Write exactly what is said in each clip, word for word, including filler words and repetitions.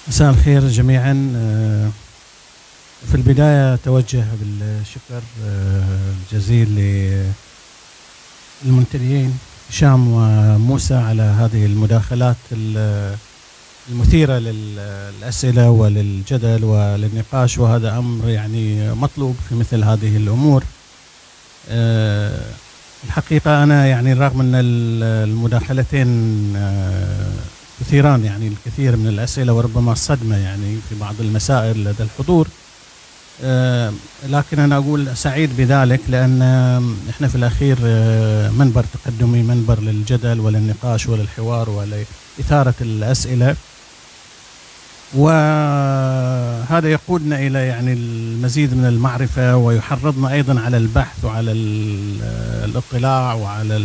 مساء الخير جميعا. في البداية أتوجه بالشكر الجزيل للمنتديين هشام وموسى على هذه المداخلات المثيرة للأسئلة وللجدل وللنقاش، وهذا أمر يعني مطلوب في مثل هذه الأمور. الحقيقة أنا يعني رغم أن المداخلتين كثيران يعني الكثير من الأسئلة وربما الصدمة يعني في بعض المسائل لدى الحضور، لكن أنا أقول سعيد بذلك، لأن إحنا في الأخير منبر تقدمي، منبر للجدل وللنقاش وللحوار ولإثارة الأسئلة، وهذا يقودنا إلى يعني المزيد من المعرفة ويحرضنا أيضا على البحث وعلى الاطلاع وعلى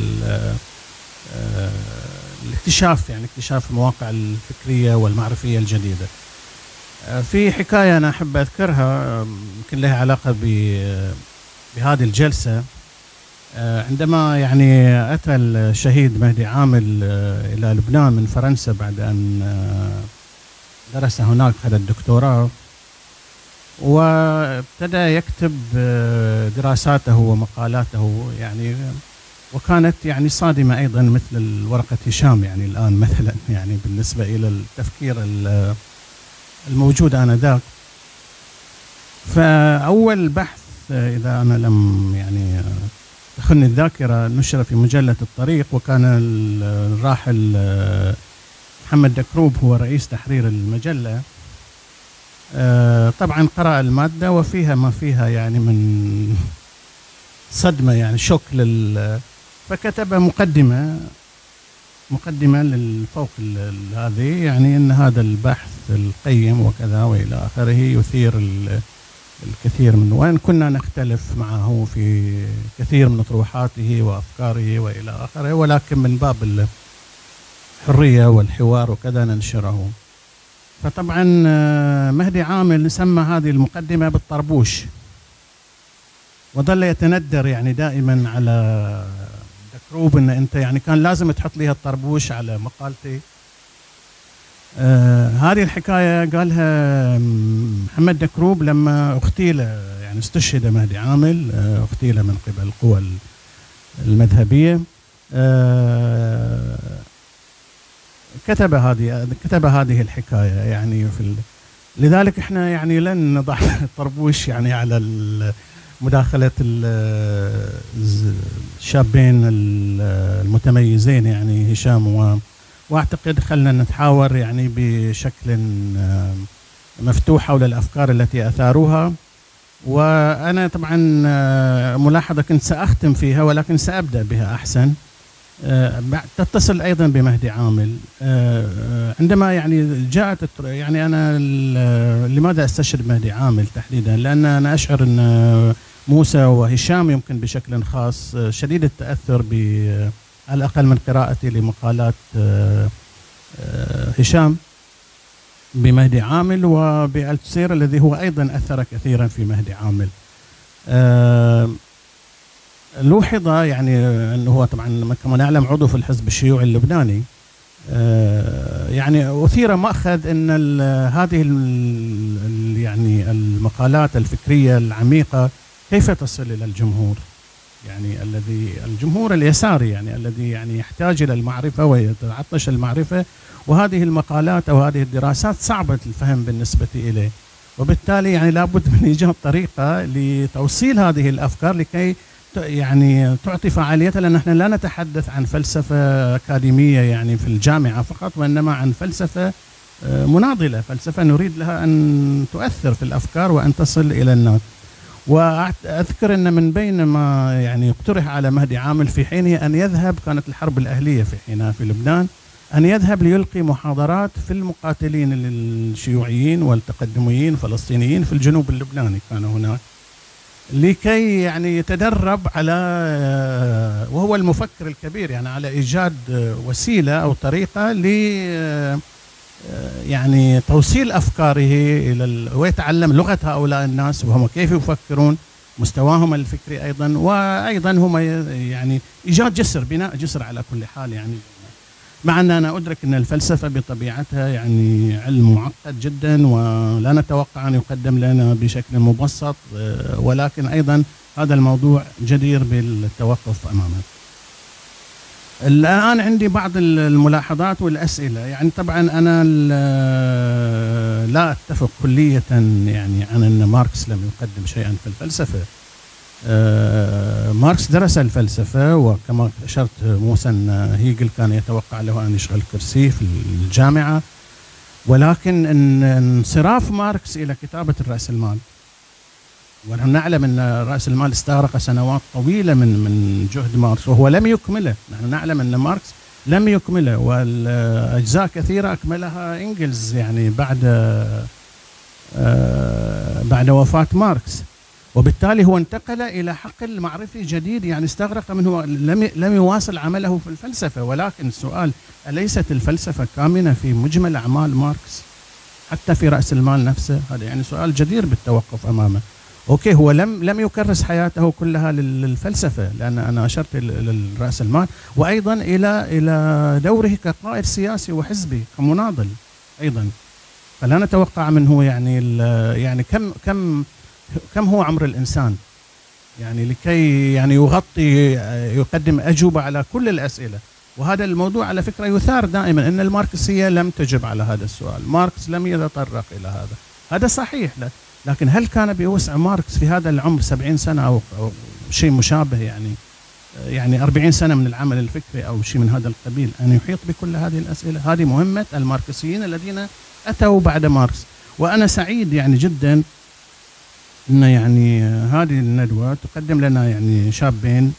الاكتشاف، يعني اكتشاف المواقع الفكرية والمعرفية الجديدة. في حكاية أنا أحب أذكرها يمكن لها علاقة بهذه الجلسة. عندما يعني أتى الشهيد مهدي عامل إلى لبنان من فرنسا بعد أن درس هناك، خد الدكتوراه، وابتدى يكتب دراساته ومقالاته، يعني وكانت يعني صادمة أيضا مثل ورقة هشام يعني الآن مثلا، يعني بالنسبة إلى التفكير الموجود آنذاك. فأول بحث إذا أنا لم يعني تخني الذاكرة نشر في مجلة الطريق، وكان الراحل محمد دكروب هو رئيس تحرير المجلة. طبعا قرأ المادة وفيها ما فيها يعني من صدمة، يعني شوك لل فكتب مقدمة مقدمة للفوق هذه، يعني أن هذا البحث القيم وكذا وإلى آخره يثير الكثير من، وإن كنا نختلف معه في كثير من أطروحاته وأفكاره وإلى آخره، ولكن من باب الحرية والحوار وكذا ننشره. فطبعا مهدي عامل سمى هذه المقدمة بالطربوش، وظل يتندر يعني دائما على دكروب ان انت يعني كان لازم تحط لي الطربوش على مقالتي. آه هذه الحكايه قالها محمد دكروب لما اغتيل، يعني استشهد مهدي عامل، آه اغتيل من قبل القوى المذهبيه. آه كتب هذه كتب هذه الحكايه يعني في ال... لذلك احنا يعني لن نضع الطربوش يعني على مداخلة الشابين المتميزين يعني هشام و... واعتقد خلنا نتحاور يعني بشكل مفتوح حول الافكار التي اثاروها. وانا طبعا ملاحظة كنت ساختم فيها، ولكن سابدا بها احسن. تتصل ايضا بمهدي عامل. عندما يعني جاءت يعني انا لماذا استشهد مهدي عامل تحديدا؟ لان انا اشعر ان موسى وهشام يمكن بشكل خاص شديد التاثر ب على الاقل من قراءتي لمقالات هشام بمهدي عامل وبالتسير الذي هو ايضا اثر كثيرا في مهدي عامل. لوحظ يعني انه هو طبعا كما نعلم عضو في الحزب الشيوعي اللبناني. يعني اثير مأخذ ان هذه يعني المقالات الفكريه العميقه كيف تصل الى الجمهور، يعني الذي الجمهور اليساري يعني الذي يعني يحتاج الى المعرفه ويتعطش المعرفه، وهذه المقالات او هذه الدراسات صعبه الفهم بالنسبه اليه، وبالتالي يعني لابد من ايجاد طريقه لتوصيل هذه الافكار لكي يعني تعطي فعاليتها، لأن نحن لا نتحدث عن فلسفة أكاديمية يعني في الجامعة فقط، وإنما عن فلسفة مناضلة، فلسفة نريد لها أن تؤثر في الأفكار وأن تصل إلى الناس. وأذكر أن من بين ما يعني اقترح على مهدي عامل في حينه أن يذهب، كانت الحرب الأهلية في حينها في لبنان، أن يذهب ليلقي محاضرات في المقاتلين الشيوعيين والتقدميين الفلسطينيين في الجنوب اللبناني، كان هناك لكي يعني يتدرب على، وهو المفكر الكبير، يعني على إيجاد وسيلة أو طريقة ل يعني توصيل أفكاره إلى ويتعلم لغة هؤلاء الناس وهم كيف يفكرون، مستواهم الفكري أيضا، وأيضا هم يعني إيجاد جسر، بناء جسر على كل حال يعني. مع أن أنا أدرك أن الفلسفة بطبيعتها يعني علم معقد جدا ولا نتوقع أن يقدم لنا بشكل مبسط، ولكن أيضا هذا الموضوع جدير بالتوقف أمامه. الآن عندي بعض الملاحظات والأسئلة. يعني طبعا أنا لا أتفق كلية يعني عن أن ماركس لم يقدم شيئا في الفلسفة. ماركس درس الفلسفة، وكما أشرت موسى أن هيجل كان يتوقع له أن يشغل كرسي في الجامعة، ولكن إن انصراف ماركس إلى كتابة رأس المال، ونحن نعلم أن رأس المال استغرق سنوات طويلة من من جهد ماركس وهو لم يكمله. نحن نعلم أن ماركس لم يكمله، والأجزاء كثيرة أكملها إنجلز يعني بعد بعد وفاة ماركس، وبالتالي هو انتقل إلى حقل معرفي جديد يعني استغرق منه، لم لم يواصل عمله في الفلسفة. ولكن السؤال، أليست الفلسفة كامنة في مجمل أعمال ماركس حتى في رأس المال نفسه؟ هذا يعني سؤال جدير بالتوقف أمامه. أوكي، هو لم لم يكرس حياته كلها للفلسفة، لأن أنا أشرت لرأس المال، وأيضا إلى إلى دوره كقائد سياسي وحزبي كمناضل أيضا. فلا نتوقع منه يعني يعني كم كم كم هو عمر الإنسان يعني لكي يعني يغطي يقدم أجوبة على كل الأسئلة. وهذا الموضوع على فكرة يثار دائما، أن الماركسية لم تجب على هذا السؤال، ماركس لم يتطرق إلى هذا. هذا صحيح، لكن هل كان بوسع ماركس في هذا العمر سبعين سنة أو, أو شيء مشابه يعني يعني أربعين سنة من العمل الفكري أو شيء من هذا القبيل أن يحيط بكل هذه الأسئلة؟ هذه مهمة الماركسيين الذين أتوا بعد ماركس. وأنا سعيد يعني جدا أن يعني هذه الندوة تقدم لنا يعني شابين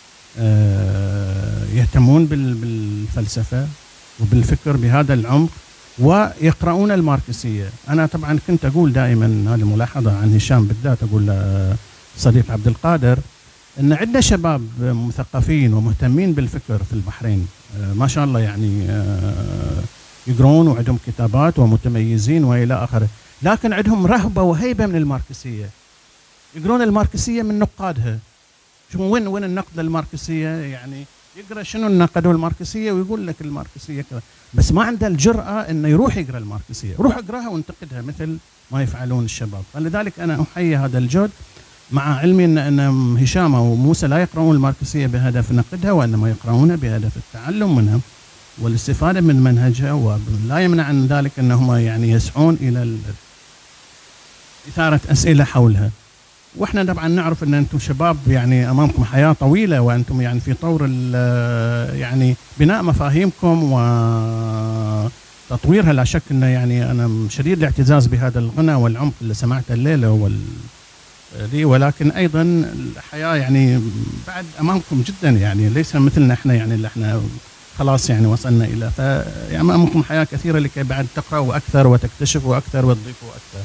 يهتمون بالفلسفة وبالفكر بهذا العمق ويقرؤون الماركسية. أنا طبعا كنت أقول دائما هذه ملاحظة عن هشام بالذات، أقول صديق عبد القادر أن عندنا شباب مثقفين ومهتمين بالفكر في البحرين ما شاء الله، يعني يقرؤون وعندهم كتابات ومتميزين وإلى آخره، لكن عندهم رهبة وهيبة من الماركسية. يقرون الماركسية من نقادها. شو وين وين النقد للماركسية؟ يعني يقرأ شنو نقدوا الماركسية ويقول لك الماركسية كذا، بس ما عنده الجرأة إنه يروح يقرأ الماركسية. روح اقرأها وانتقدها مثل ما يفعلون الشباب. فلذلك أنا أحيي هذا الجهد، مع علمي أن أن هشام وموسى لا يقرؤون الماركسية بهدف نقدها، وإنما يقرؤونها بهدف التعلم منها والاستفادة من منهجها، ولا يمنع عن ذلك أنهم يعني يسعون إلى إثارة أسئلة حولها. واحنا طبعا نعرف ان انتم شباب يعني امامكم حياه طويله، وانتم يعني في طور يعني بناء مفاهيمكم وتطويرها. لا شك انه يعني انا شديد الاعتزاز بهذا الغنى والعمق اللي سمعته الليله وال دي، ولكن ايضا الحياه يعني بعد امامكم جدا، يعني ليس مثلنا احنا يعني اللي احنا خلاص يعني وصلنا الى ف يعني امامكم حياه كثيره لكي بعد تقراوا اكثر وتكتشفوا اكثر وتضيفوا اكثر.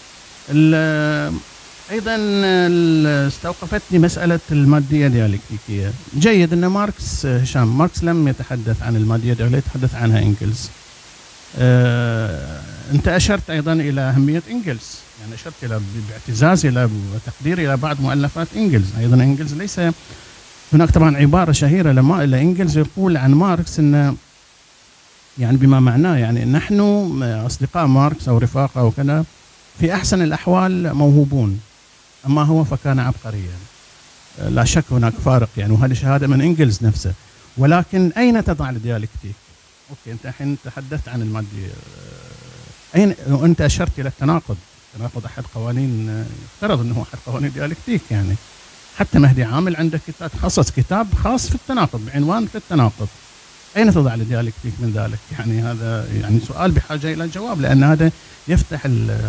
أيضا استوقفتني مسألة المادية ديالكتيكية. جيد أن ماركس هشام ماركس لم يتحدث عن المادية ديالكتيكية، يتحدث عنها إنجلز. أه أنت أشرت أيضا إلى أهمية إنجلز، يعني أشرت إلى باعتزاز إلى وتقدير إلى بعض مؤلفات إنجلز. أيضا إنجلز ليس هناك طبعا عبارة شهيرة لما إلى إنجلز يقول عن ماركس أن يعني بما معناه يعني نحن أصدقاء ماركس أو رفاقه وكذا في أحسن الأحوال موهوبون، أما هو فكان عبقريا. لا شك هناك فارق يعني، وهذه شهادة من إنجلز نفسه. ولكن أين تضع الديالكتيك؟ أوكي، أنت الحين تحدثت عن المادية، أين أنت أشرت إلى التناقض. التناقض أحد قوانين، يفترض أنه أحد قوانين الديالكتيك يعني. حتى مهدي عامل عنده كتاب خصص كتاب خاص في التناقض بعنوان في التناقض. أين تضع الديالكتيك من ذلك؟ يعني هذا يعني سؤال بحاجة إلى جواب، لأن هذا يفتح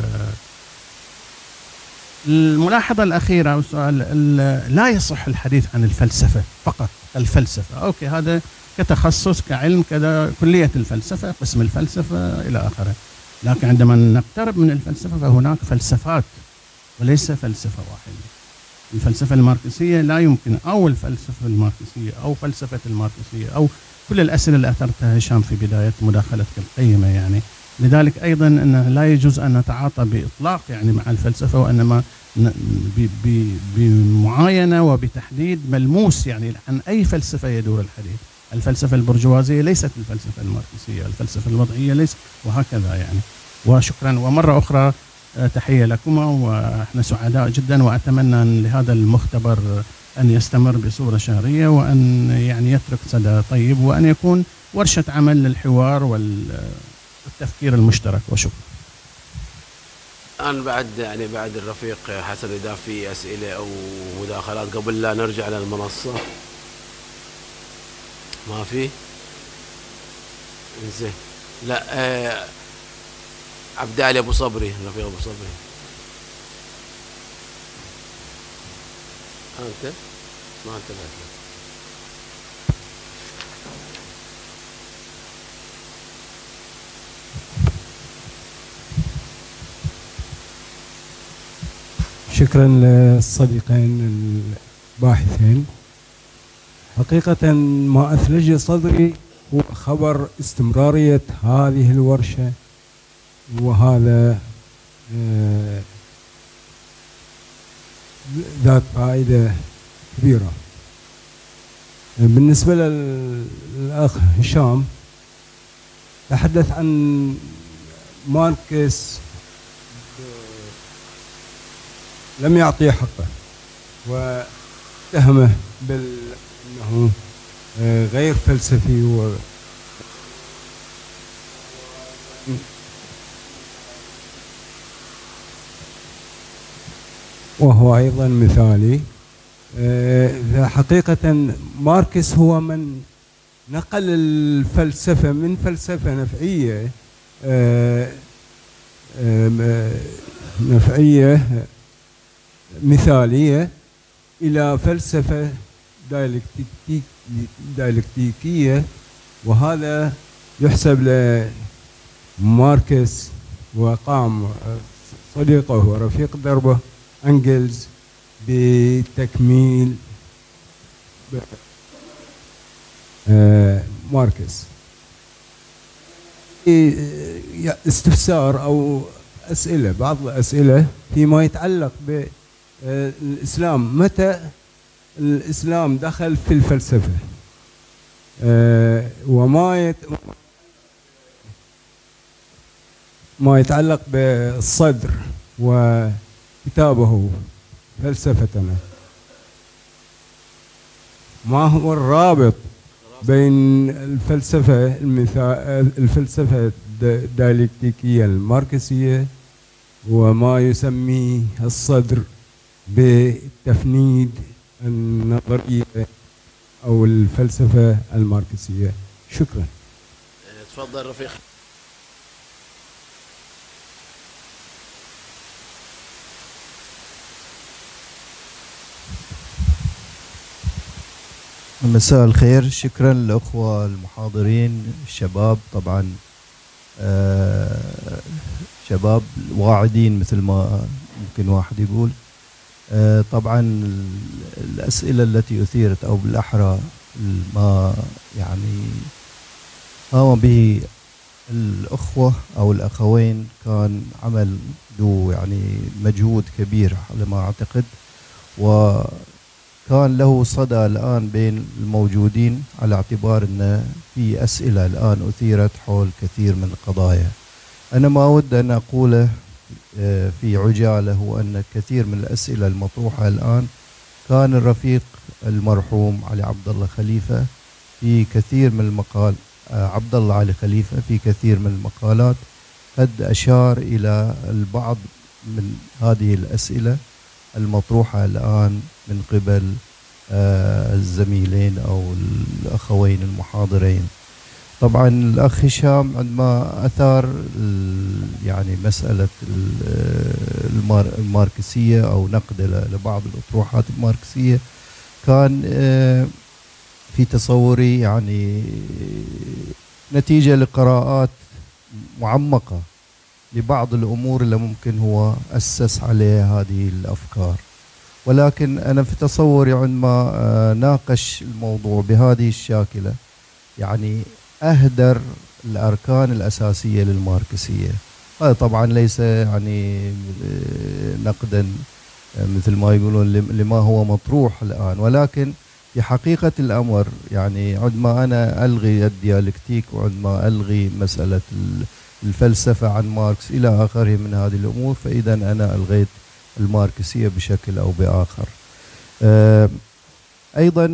الملاحظة الأخيرة أو السؤال. لا يصح الحديث عن الفلسفة فقط، الفلسفة أوكي هذا كتخصص كعلم كذا، كلية الفلسفة قسم الفلسفة إلى آخره، لكن عندما نقترب من الفلسفة فهناك فلسفات وليس فلسفة واحدة. الفلسفة الماركسية لا يمكن، أو الفلسفة الماركسية أو فلسفة الماركسية أو كل الأسئلة اللي أثرتها هشام في بداية مداخلتك القيمة يعني. لذلك أيضا أنه لا يجوز أن نتعاطى بإطلاق يعني مع الفلسفة، وإنما بمعاينة وبتحديد ملموس يعني عن أي فلسفة يدور الحديث. الفلسفة البرجوازية ليست الفلسفة الماركسية، الفلسفة الوضعية ليست، وهكذا يعني. وشكرا، ومرة أخرى تحية لكما، ونحن سعداء جدا، وأتمنى أن لهذا المختبر أن يستمر بصورة شهرية، وأن يعني يترك صدى طيب، وأن يكون ورشة عمل للحوار والتفكير المشترك. وشكرا. الآن بعد يعني بعد الرفيق حسن، إذا في أسئلة أو مداخلات قبل لا نرجع للمنصة. ما في؟ إنزين. لا آه عبد علي أبو صبري، الرفيق أبو صبري. أنت؟ ما انتبهت. شكرا للصديقين الباحثين. حقيقة ما أثلج صدري هو خبر استمرارية هذه الورشة، وهذا ذات فائدة كبيرة. بالنسبة للأخ هشام، تحدث عن ماركس لم يعطيه حقه، واتهمه بأنه غير فلسفي و وهو أيضا مثالي. حقيقة ماركس هو من نقل الفلسفة من فلسفة نفعية نفعية مثالية إلى فلسفة دايلكتيكية، وهذا يحسب لماركس، وقام صديقه ورفيق دربه أنجلز بتكميل ماركس. استفسار أو أسئلة، بعض الأسئلة فيما يتعلق بالإسلام. متى الإسلام دخل في الفلسفة؟ وما يت... ما يتعلق بالصدر وكتابه فلسفتنا، ما هو الرابط بين الفلسفة المثال الفلسفة الديالكتيكية الماركسية وما يسميه الصدر بالتفنيد النظرية أو الفلسفة الماركسية؟ شكرا. تفضل رفيق. مساء الخير. شكرا للأخوة المحاضرين الشباب، طبعا آه شباب واعدين مثل ما ممكن واحد يقول. آه طبعا الأسئلة التي أثيرت، أو بالأحرى ما يعني قام به الأخوة أو الأخوين، كان عمل ذو يعني مجهود كبير على ما أعتقد، و كان له صدى الآن بين الموجودين، على اعتبار أن في أسئلة الآن أثيرت حول كثير من القضايا. أنا ما أود أن أقوله في عجالة هو أن كثير من الأسئلة المطروحة الآن كان الرفيق المرحوم علي عبد الله خليفة في كثير من المقال عبد الله علي خليفة في كثير من المقالات قد أشار إلى البعض من هذه الأسئلة المطروحة الآن من قبل آه الزميلين أو الأخوين المحاضرين. طبعا الأخ هشام عندما أثار يعني مسألة الماركسية أو نقد لبعض الأطروحات الماركسية، كان آه في تصوري يعني نتيجة لقراءات معمقة لبعض الأمور اللي ممكن هو أسس عليها هذه الأفكار. ولكن أنا في تصوري عندما ناقش الموضوع بهذه الشاكلة يعني أهدر الأركان الأساسية للماركسية. هذا طبعا ليس يعني نقدا مثل ما يقولون لما هو مطروح الآن، ولكن في حقيقة الأمر يعني عندما أنا ألغي الديالكتيك وعندما ألغي مسألة الفلسفة عن ماركس إلى آخره من هذه الأمور، فإذا أنا ألغيت الماركسية بشكل أو بآخر. أيضا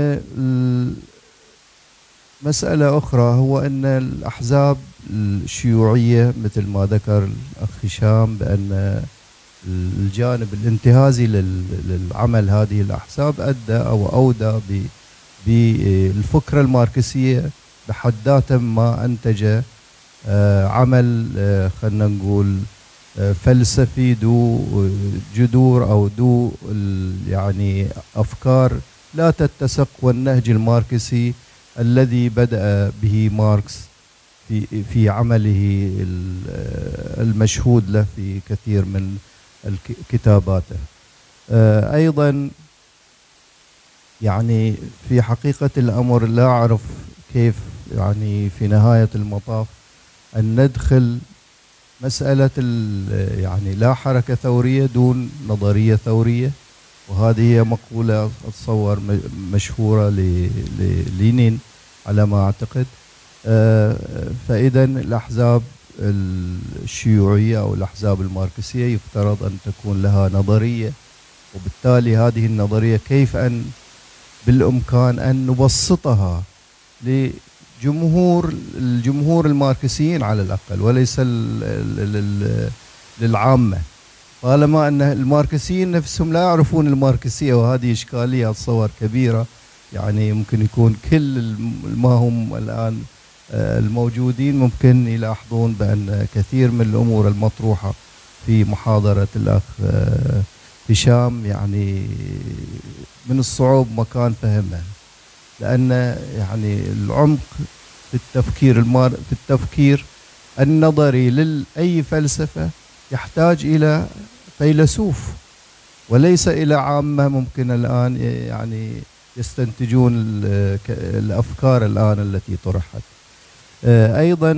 مسألة أخرى هو أن الأحزاب الشيوعية مثل ما ذكر الأخ هشام بأن الجانب الانتهازي للعمل هذه الأحزاب أدى أو أودى بالفكرة الماركسية بحد ذاته ما أنتج عمل خلينا نقول فلسفي ذو جذور أو ذو يعني أفكار لا تتسق والنهج الماركسي الذي بدأ به ماركس في في عمله المشهود له في كثير من كتاباته. أيضا يعني في حقيقة الأمر لا أعرف كيف يعني في نهاية المطاف أن ندخل مسألة يعني لا حركة ثورية دون نظرية ثورية، وهذه هي مقولة أتصور مشهورة للينين على ما أعتقد. فإذا الأحزاب الشيوعية أو الأحزاب الماركسية يفترض أن تكون لها نظرية، وبالتالي هذه النظرية كيف أن بالإمكان أن نبسطها لجمهور الجمهور الماركسيين على الأقل وليس للعامة، طالما أن الماركسيين نفسهم لا يعرفون الماركسية، وهذه إشكالية أتصور كبيرة. يعني يمكن يكون كل ما هم الآن الموجودين ممكن يلاحظون بأن كثير من الأمور المطروحة في محاضرة الأخ هشام يعني من الصعوب مكان فهمها، لأن يعني العمق في التفكير المار في التفكير النظري لأي فلسفة يحتاج إلى فيلسوف وليس إلى عامة ممكن الآن يعني يستنتجون الأفكار الآن التي طرحت. أيضا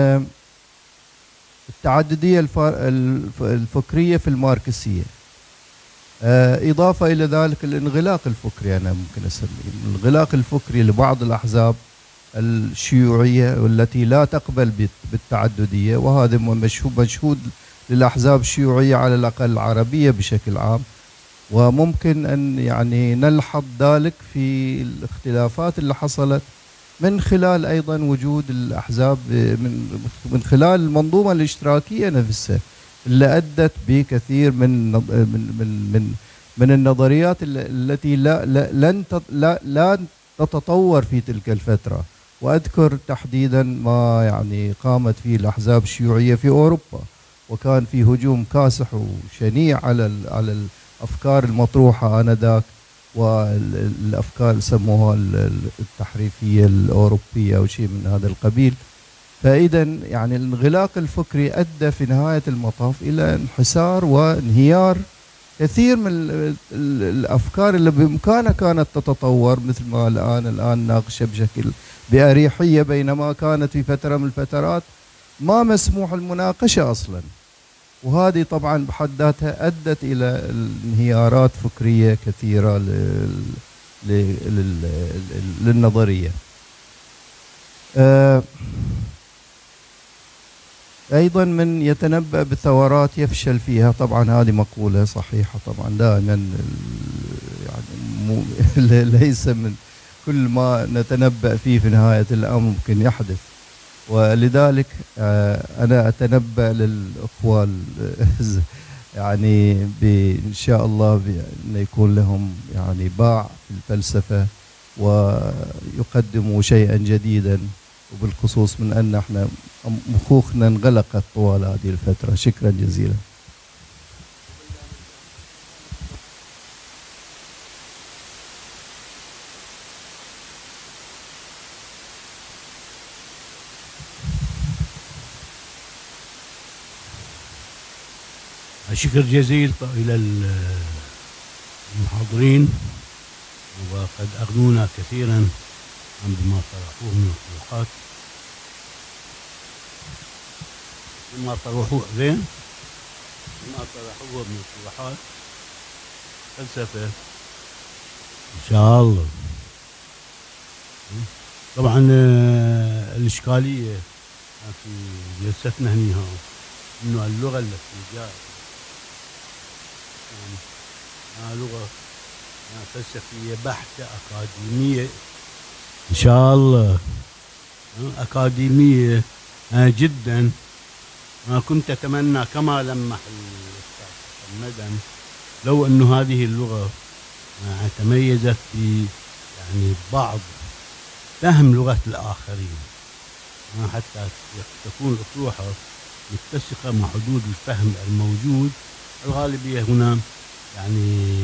التعددية الفكرية في الماركسية، إضافة إلى ذلك الانغلاق الفكري، أنا ممكن أسميه الانغلاق الفكري لبعض الأحزاب الشيوعية والتي لا تقبل بالتعددية، وهذا مشهود للأحزاب الشيوعية على الأقل العربية بشكل عام، وممكن أن يعني نلحظ ذلك في الاختلافات اللي حصلت من خلال أيضا وجود الأحزاب من من خلال المنظومة الاشتراكية نفسها اللي أدت بكثير من من من من, من النظريات التي لا لا لن لا لا تتطور في تلك الفترة. وأذكر تحديدا ما يعني قامت فيه الأحزاب الشيوعية في أوروبا، وكان في هجوم كاسح وشنيع على على الأفكار المطروحة آنذاك، والأفكار سموها التحريفية الأوروبية أو شيء من هذا القبيل. فإذا يعني الانغلاق الفكري أدى في نهاية المطاف إلى انحسار وانهيار كثير من الأفكار اللي بإمكانها كانت تتطور، مثل ما الآن الآن ناقشة بشكل بأريحية، بينما كانت في فترة من الفترات ما مسموح المناقشة أصلا. وهذه طبعا بحد ذاتها أدت إلى انهيارات فكرية كثيرة للنظرية. أيضا من يتنبأ بالثورات يفشل فيها، طبعا هذه مقولة صحيحة طبعا دائما، يعني ليس من كل ما نتنبأ فيه في نهاية الأمر ممكن يحدث، ولذلك أنا أتنبأ للأخوة يعني إن شاء الله أن يكون لهم يعني باع في الفلسفة ويقدموا شيئا جديدا، وبالخصوص من أن احنا مخوخنا انغلقت طوال هذه الفترة. شكرا جزيلا. شكر جزيل إلى المحاضرين، وقد أغنونا كثيرا عندما طرحوه من اقتراحات مما طرحوه زين مما طرحوه من اقتراحات فلسفة إن شاء الله. طبعا آه، الإشكالية في جلستنا هنا إنه اللغة التي جاءت يعني لغة فلسفية بحتة أكاديمية إن شاء الله أكاديمية جدا. كنت أتمنى كما لمح الأستاذ مدن لو أنه هذه اللغة تميزت في يعني بعض فهم لغة الآخرين حتى تكون الأطروحة متسقة مع حدود الفهم الموجود. الغالبية هنا يعني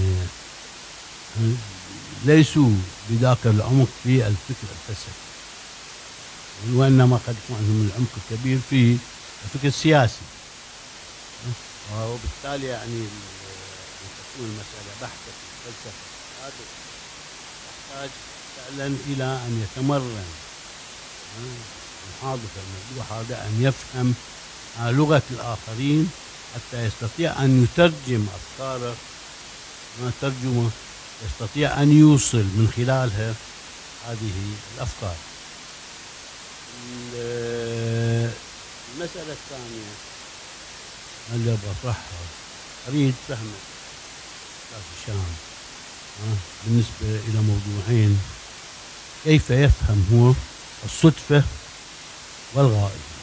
ليسوا بذاك العمق في الفكر الفلسفي، وإنما قد يكون عندهم العمق الكبير في الفكر السياسي، وبالتالي يعني تكون المسألة بحثة في الفلسفة هذا تحتاج فعلا إلى أن يتمرن المحاضر الموضوع هذا أن يفهم لغة الآخرين حتى يستطيع أن يترجم أفكاره ترجمة يستطيع أن يوصل من خلالها هذه الأفكار. المسألة الثانية اللي بطرحها أريد فهم أستاذ هشام بالنسبة إلى موضوعين: كيف يفهم هو الصدفة والغائية؟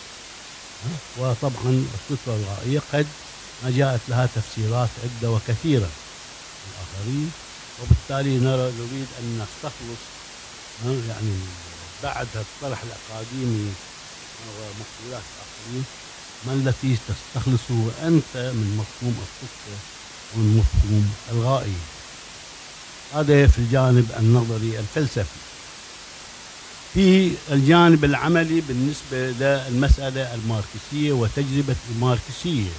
وطبعا الصدفة والغائية قد ما جاءت لها تفسيرات عدة وكثيرة الآخرين، وبالتالي نرى نريد أن نستخلص يعني بعد الطرح الأكاديمي ومقولات الآخرين ما التي تستخلصه أنت من مفهوم الصدفة ومن مفهوم الغائية. هذا في الجانب النظري الفلسفي. في الجانب العملي بالنسبة للمسألة الماركسية وتجربة الماركسية،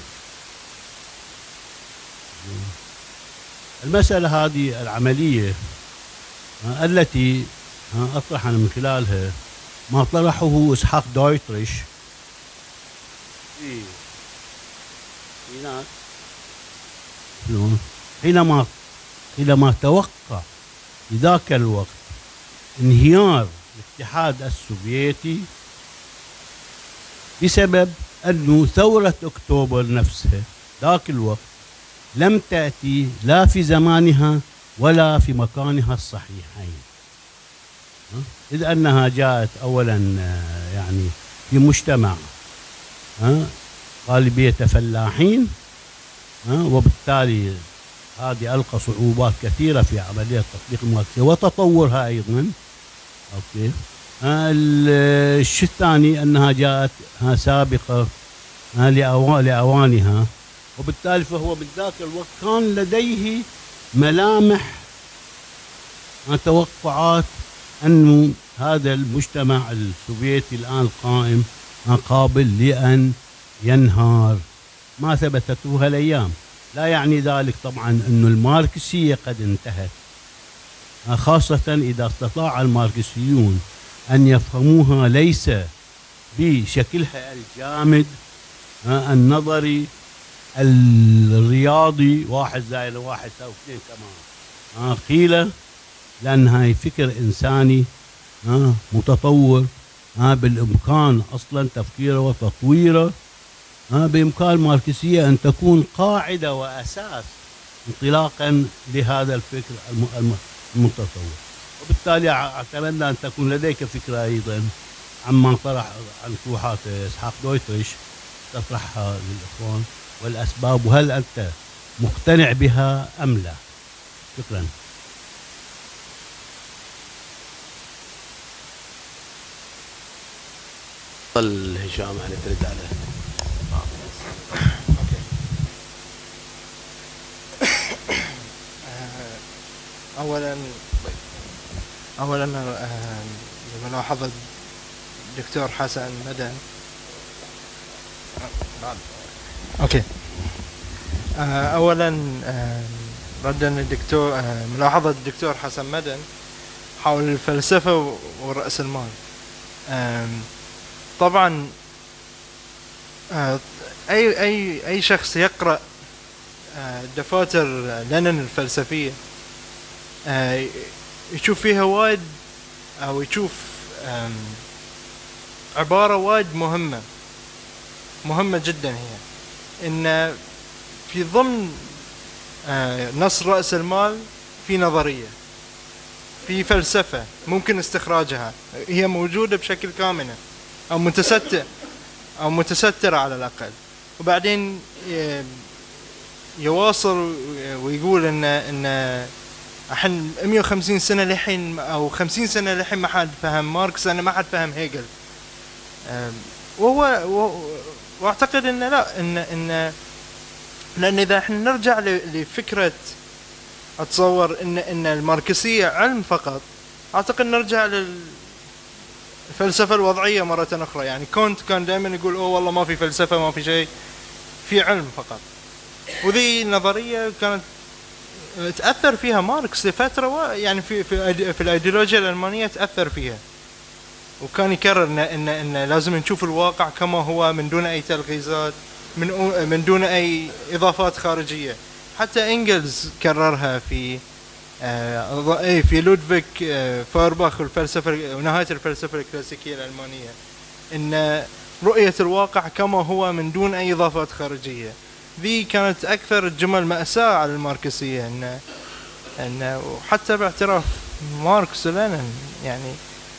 المسألة هذه العملية التي أطرح أنا من خلالها ما طرحه إسحاق دويتريش في حينما حينما توقع في ذاك الوقت انهيار الاتحاد السوفيتي بسبب أنه ثورة أكتوبر نفسها ذاك الوقت لم تأتي لا في زمانها ولا في مكانها الصحيحين، إذ أنها جاءت أولا يعني في مجتمع غالبية فلاحين، وبالتالي هذه ألقى صعوبات كثيرة في عملية تطبيق الماركسية وتطورها أيضا. أوكي. الشيء الثاني أنها جاءت سابقة لأوانها، وبالتالي فهو بذاك الوقت كان لديه ملامح توقعات أنه هذا المجتمع السوفيتي الآن القائم قابل لأن ينهار. ما ثبتته هالأيام. لا يعني ذلك طبعا أنه الماركسية قد انتهت، خاصة إذا استطاع الماركسيون أن يفهموها ليس بشكلها الجامد النظري الرياضي واحد زائد واحد أو اثنين كمان قيلة، لأنها هي فكر إنساني متطور بالإمكان أصلا تفكيره وتطويره. بإمكان الماركسية أن تكون قاعدة وأساس انطلاقا لهذا الفكر المتطور. وبالتالي أتمنى أن تكون لديك فكرة أيضا عما طرح عن طروحات إسحاق دويتريش تطرحها للإخوان والأسباب، وهل أنت مقتنع بها أم لا؟ شكرا. تفضل هشام يعني ترد عليه. اولا اولا بملاحظه الدكتور حسن مدن. اوكي. اولا ردا الدكتور ملاحظه الدكتور حسن مدن حول الفلسفه ورأس المال. طبعا اي اي اي شخص يقرأ دفاتر لينين الفلسفيه يشوف فيها وايد أو يشوف آم، عبارة وايد مهمة مهمة جدا، هي إن في ضمن آه، نص رأس المال في نظرية، في فلسفة ممكن استخراجها، هي موجودة بشكل كامل أو متستر أو متسترة على الأقل. وبعدين ي- يواصل ويقول إن إن الحين مئة وخمسين سنة لحين أو خمسين سنة لحين ما حد فهم ماركس، أنا ما حد فهم هيجل. آم، وهو وهو- واعتقد ان لا ان ان لان اذا احنا نرجع ل- لفكره، اتصور ان ان الماركسيه علم فقط، اعتقد نرجع للفلسفه الوضعيه مره اخرى. يعني كونت كان دائما يقول اوه والله ما في فلسفه، ما في شيء، في علم فقط. وذي نظريه كانت تاثر فيها ماركس لفتره، و- يعني في في في الايديولوجيا الالمانيه تاثر فيها، وكان يكرر ان ان ان لازم نشوف الواقع كما هو من دون اي تلغيزات، من أو- من دون اي اضافات خارجيه. حتى انجلز كررها في آه اي في لودفيك آه فارباخ والفلسفه ونهايه الفلسفه الكلاسيكيه الالمانيه، ان رؤيه الواقع كما هو من دون اي اضافات خارجيه. ذي كانت اكثر الجمل ماساه على الماركسيه، ان ان وحتى باعتراف ماركس ولينين يعني.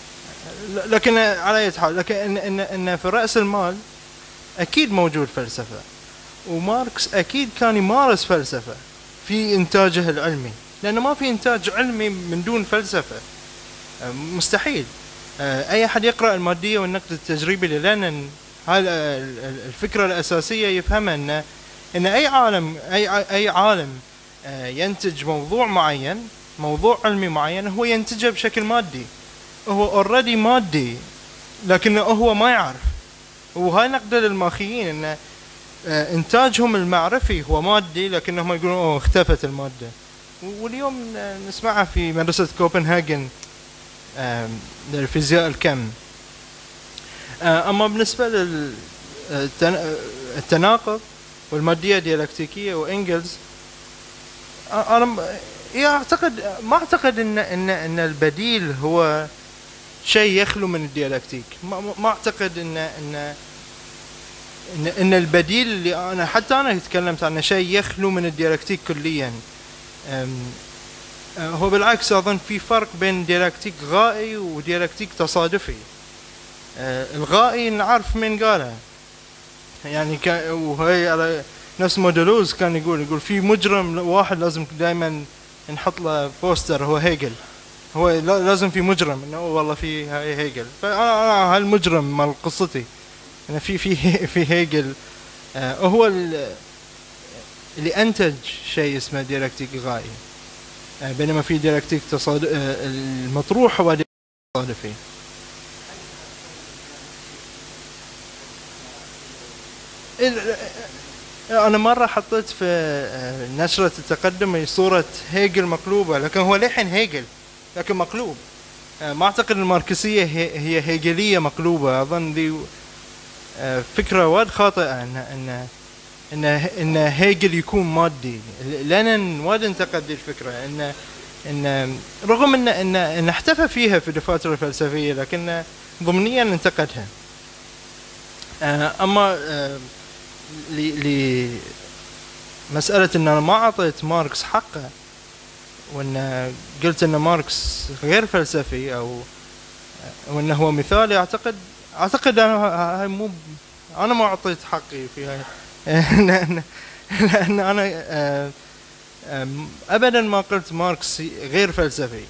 لكن على اي حال، لكن ان ان ان في راس المال اكيد موجود فلسفه، وماركس اكيد كان يمارس فلسفه في انتاجه العلمي، لانه ما في انتاج علمي من دون فلسفه، مستحيل. اي احد يقرا الماديه والنقد التجريبي للينين، هذا الفكره الاساسيه يفهمها، ان ان اي عالم اي اي عالم ينتج موضوع معين، موضوع علمي معين، هو ينتجه بشكل مادي، هو اوريدي مادي لكنه هو ما يعرف. وهاي نقد للماخيين، ان انتاجهم المعرفي هو مادي لكنهم يقولون اوه اختفت الماده. واليوم نسمعها في مدرسه كوبنهاجن للفيزياء الكم. اما بالنسبه للتناقض والماديه الديالكتيكيه وانجلز، انا اعتقد ما اعتقد ان ان ان البديل هو شيء يخلو من الديالكتيك. ما, ما اعتقد ان ان ان, إن البديل اللي انا حتى انا تكلمت عنه شيء يخلو من الديالكتيك كليا. هو بالعكس اظن في فرق بين ديالكتيك غائي وديالكتيك تصادفي. الغائي نعرف من قالها، يعني وهي على نفس مودلوز كان يقول يقول في مجرم واحد لازم دائما نحط له بوستر، هو هيجل. هو لازم في مجرم، انه والله في هيجل، فانا انا هالمجرم مال قصتي، انا في في في هيجل. آه هو اللي انتج شيء اسمه ديالكتيك غائي، آه بينما في ديالكتيك تصادف، آه المطروح هو تصادفي. انا مره حطيت في نشره التقدم صوره هيجل مقلوبه، لكن هو لحن هيجل لكن مقلوب. ما اعتقد الماركسيه هي هيجليه مقلوبه، اظن ذي فكره وايد خاطئه ان ان ان ان هيجل يكون مادي. لينين وايد انتقد ذي الفكره، ان ان رغم ان ان, إن احتفى فيها في الدفاتر الفلسفيه، لكن ضمنيا انتقدها. اما لمسألة ان انا ما اعطيت ماركس حقه، وان قلت ان ماركس غير فلسفي او وانه هو مثالي، اعتقد اعتقد انا هاي مو انا ما اعطيت حقي في هاي. لان انا ابدا ما قلت ماركس غير فلسفي،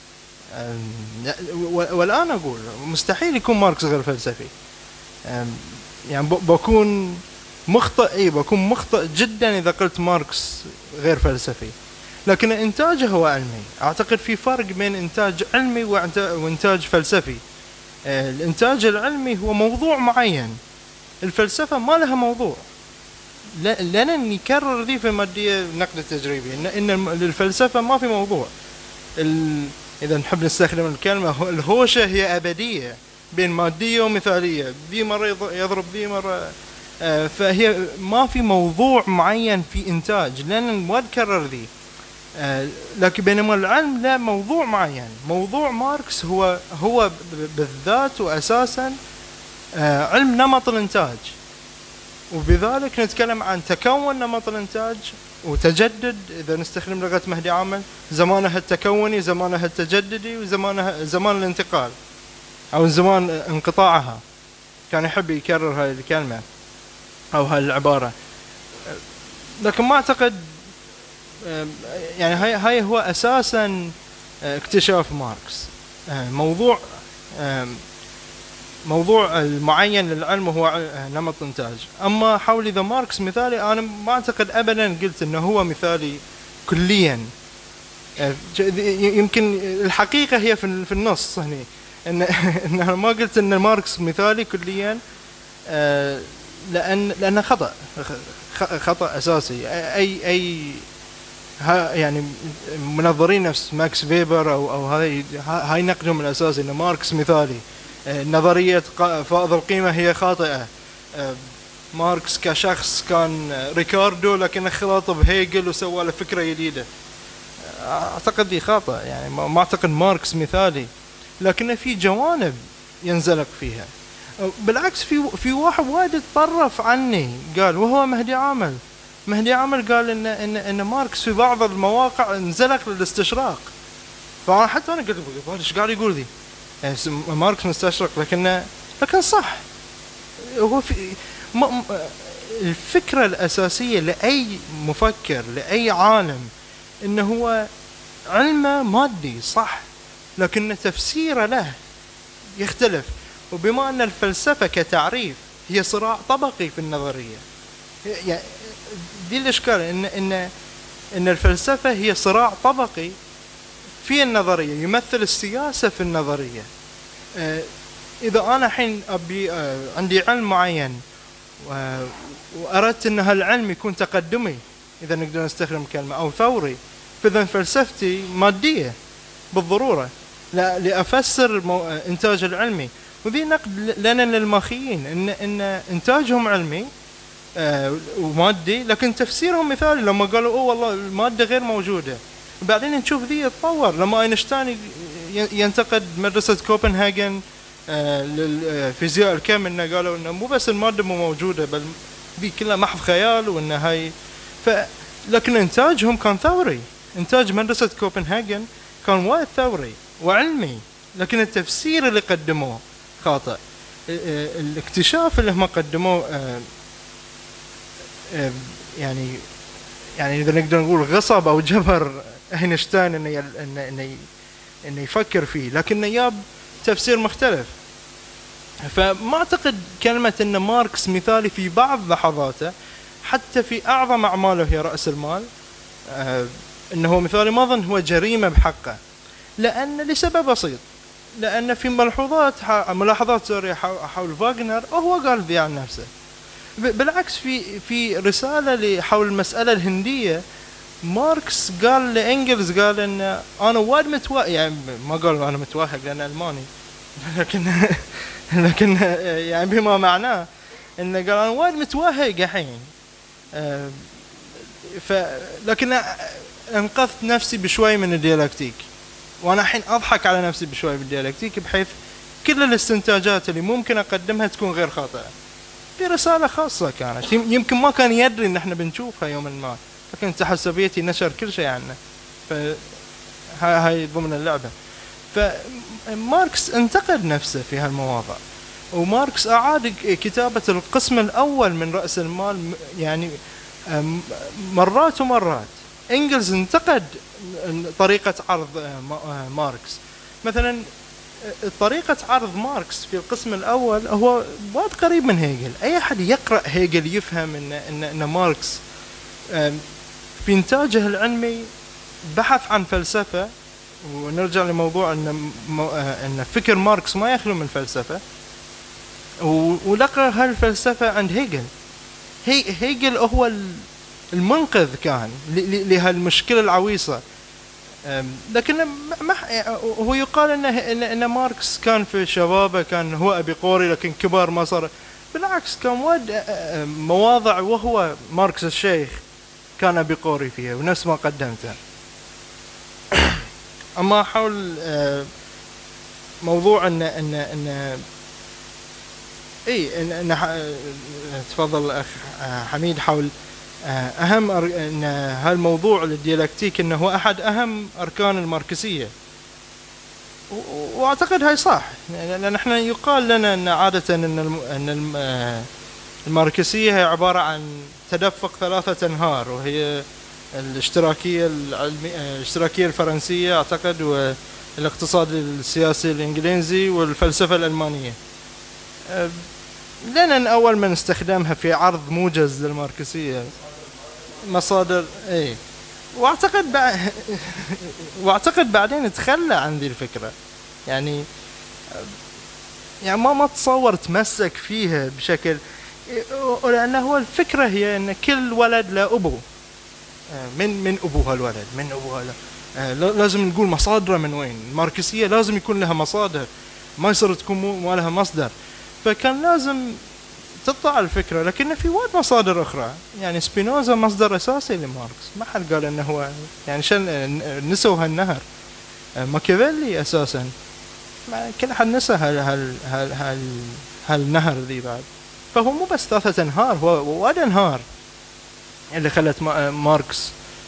والان اقول مستحيل يكون ماركس غير فلسفي. يعني بكون مخطئ، اي بكون مخطئ جدا اذا قلت ماركس غير فلسفي، لكن انتاجه هو علمي. اعتقد في فرق بين انتاج علمي وانتاج فلسفي. الانتاج العلمي هو موضوع معين، الفلسفه ما لها موضوع. لأن يكرر ذي في الماديه النقد التجريبي، ان ان الفلسفه ما في موضوع. اذا نحب نستخدم الكلمه الهوشه هي ابديه بين ماديه ومثاليه، ذي مره يضرب ذي مره، فهي ما في موضوع معين في انتاج. لان ما تكرر ذي، آه، لكن بينما العلم لا موضوع معين. موضوع ماركس هو هو بالذات وأساسا آه، علم نمط الإنتاج، وبذلك نتكلم عن تكون نمط الإنتاج وتجدد، إذا نستخدم لغة مهدي عامل، زمانها التكوني، زمانها التجددي، وزمانها زمان الانتقال أو زمان انقطاعها. كان يحب يكرر هاي الكلمة أو هاي العبارة، لكن ما أعتقد يعني هاي هاي هو أساسا اكتشاف ماركس. موضوع موضوع المعين للعلم هو نمط إنتاج. أما حول إذا ماركس مثالي، أنا ما أعتقد أبدا قلت أنه هو مثالي كليا. يمكن الحقيقة هي في في النص هنا، إن أنا ما قلت أن ماركس مثالي كليا، لأن لأنه خطأ خطأ أساسي. أي أي يعني منظرين نفس ماكس فيبر أو أو هاي هاي نقدهم الأساسي أن ماركس مثالي. نظرية فائض القيمة هي خاطئة. ماركس كشخص كان ريكاردو لكنه خلط بهيجل وسوى له فكرة جديدة. أعتقد دي خاطئة، يعني ما أعتقد ماركس مثالي، لكن في جوانب ينزلق فيها. بالعكس في في واحد وايد تطرف عني قال، وهو مهدي عامل. مهدي عامل قال إن إن إن ماركس في بعض المواقع انزلق للاستشراق. فأنا حتى أنا قلت ايش قاعد يقول ذي؟ يعني ماركس مستشرق، لكن لكن صح. هو في الفكرة الأساسية لأي مفكر لأي عالم إنه هو علمه مادي صح، لكن تفسيره له يختلف. وبما أن الفلسفة كتعريف هي صراع طبقي في النظرية، يعني دي الإشكال، إن إن إن الفلسفة هي صراع طبقي في النظرية، يمثل السياسة في النظرية. إذا أنا الحين أبي عندي علم معين وأردت أن هالعلم يكون تقدمي، إذا نقدر نستخدم كلمة، أو ثوري، فإذا فلسفتي مادية بالضرورة لا لأفسر إنتاج العلمي. وذي نقد لنا للماخيين إن إن إنتاجهم علمي آه ومادي، لكن تفسيرهم مثالي لما قالوا أوه والله المادة غير موجودة. وبعدين نشوف ذي يتطور لما أينشتاين ينتقد مدرسة كوبنهاجن آه للفيزياء الكم، إنه قالوا إنه مو بس المادة مو موجودة بل ذي كلها محض خيال، وإن هاي ف لكن إنتاجهم كان ثوري. إنتاج مدرسة كوبنهاجن كان وايد ثوري وعلمي، لكن التفسير اللي قدموه خاطئ. الاكتشاف اللي هم قدموه يعني يعني إذا نقدر نقول غصب أو جبر أينشتاين إنه إنه إنه يفكر فيه، لكنه جاب تفسير مختلف. فما أعتقد كلمة إن ماركس مثالي في بعض لحظاته، حتى في أعظم أعماله هي رأس المال، إنه هو مثالي. ما أظن هو جريمة بحقه، لأن لسبب بسيط، لأن في ملحوظات ملاحظات سوري حول فاغنر وهو قال ذي عن نفسه. بالعكس في في رسالة حول المسألة الهندية، ماركس قال لإنجلز، قال إن أنا وايد متوهق، يعني ما قال أنا متوهق لأن ألماني، لكن لكن يعني بما معناه إنه قال أنا وايد متوهق الحين، ف لكن انقذت نفسي بشوي من الديالكتيك، وأنا الحين أضحك على نفسي بشوي بالديالكتيك، بحيث كل الاستنتاجات اللي ممكن أقدمها تكون غير خاطئة. في رسالة خاصة كانت، يمكن ما كان يدري إن إحنا بنشوفها يوما ما، لكن الاتحاد السوفيتي نشر كل شيء عنه، فهاي هاي ضمن اللعبة. فماركس انتقد نفسه في هالمواضع، وماركس أعاد كتابة القسم الأول من رأس المال يعني مرات ومرات. إنجلز انتقد طريقة عرض ماركس، مثلا طريقة عرض ماركس في القسم الأول هو وايد قريب من هيجل. أي أحد يقرأ هيجل يفهم إن إن, إن ماركس في إنتاجه العلمي بحث عن فلسفة. ونرجع لموضوع إن إن فكر ماركس ما يخلو من فلسفة، ولقى هالفلسفة عند هيجل. هي هيجل هو المنقذ كان لهالمشكلة العويصة. لكن هو يقال إن إن ماركس كان في شبابه كان هو أبيقوري، لكن كبر ما صار. بالعكس كان وايد مواضع وهو ماركس الشيخ كان أبيقوري فيها، ونفس ما قدمته. اما حول آه، موضوع ان ان ان اي ان, إن ح- تفضل اخ حميد حول آه، اهم أر- ان هالموضوع الديالكتيك انه هو احد اهم اركان الماركسيه، و- واعتقد هاي صح، لان احنا يقال لنا ان عاده ان الم- ان الم- آه، الماركسيه هي عباره عن تدفق ثلاثه انهار، وهي الاشتراكيه العلمي الاشتراكيه الفرنسيه اعتقد، والاقتصاد السياسي الانجليزي، والفلسفه الالمانيه. أه، لينين اول من استخدمها في عرض موجز للماركسيه، مصادر اي، واعتقد بع... واعتقد بعدين تخلى عن ذي الفكره، يعني يعني ما ما تصور تمسك فيها بشكل، لأنه هو الفكرة هي أن كل ولد له أبو، من من أبو هالولد، من أبو هذا، لازم نقول مصادره من وين. الماركسية لازم يكون لها مصادر، ما يصير تكون مو لها مصدر، فكان لازم تطلع الفكرة. لكن في وايد مصادر أخرى، يعني سبينوزا مصدر أساسي لماركس، ما حد قال أنه هو يعني شن نسوا هالنهر. ماكيافيلي أساسا كل حد نسى هال هال هال هال هالنهر ذي بعد. فهو مو بس ثلاثة انهار، هو وايد انهار اللي خلت ماركس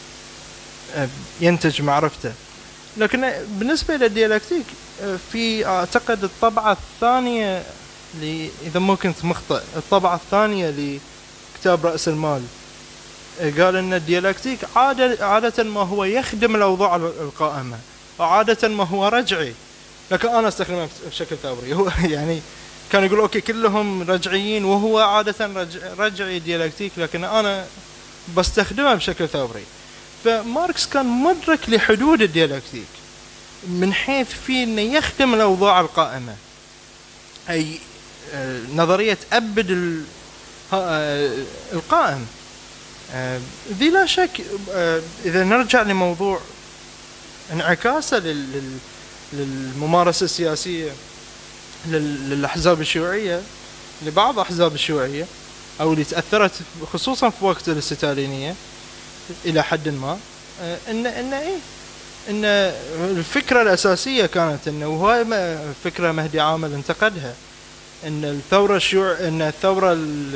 ينتج معرفته. لكن بالنسبة للديالكتيك، في أعتقد الطبعة الثانية، إذا ما كنت مخطئ، الطبعة الثانية لكتاب رأس المال، قال أن الديالكتيك عادة, عادة ما هو يخدم الأوضاع القائمة، وعادة ما هو رجعي. لكن أنا استخدمه بشكل ثوري، هو يعني كان يقول أوكي كلهم رجعيين، وهو عادة رجع رجعي ديالكتيك، لكن أنا بستخدمه بشكل ثوري. فماركس كان مدرك لحدود الديالكتيك من حيث في أنه يخدم الأوضاع القائمة، أي نظرية أبد القائم. ذي لا شك، إذا نرجع لموضوع انعكاسه للممارسة السياسية للأحزاب الشيوعية، لبعض أحزاب الشيوعية، أو اللي تأثرت خصوصا في وقت الاستالينية إلى حد ما، إن إن إيه إن الفكرة الأساسية كانت إنه، وهاي فكرة مهدي عامل انتقدها، إن الثورة الشيوع إن الثورة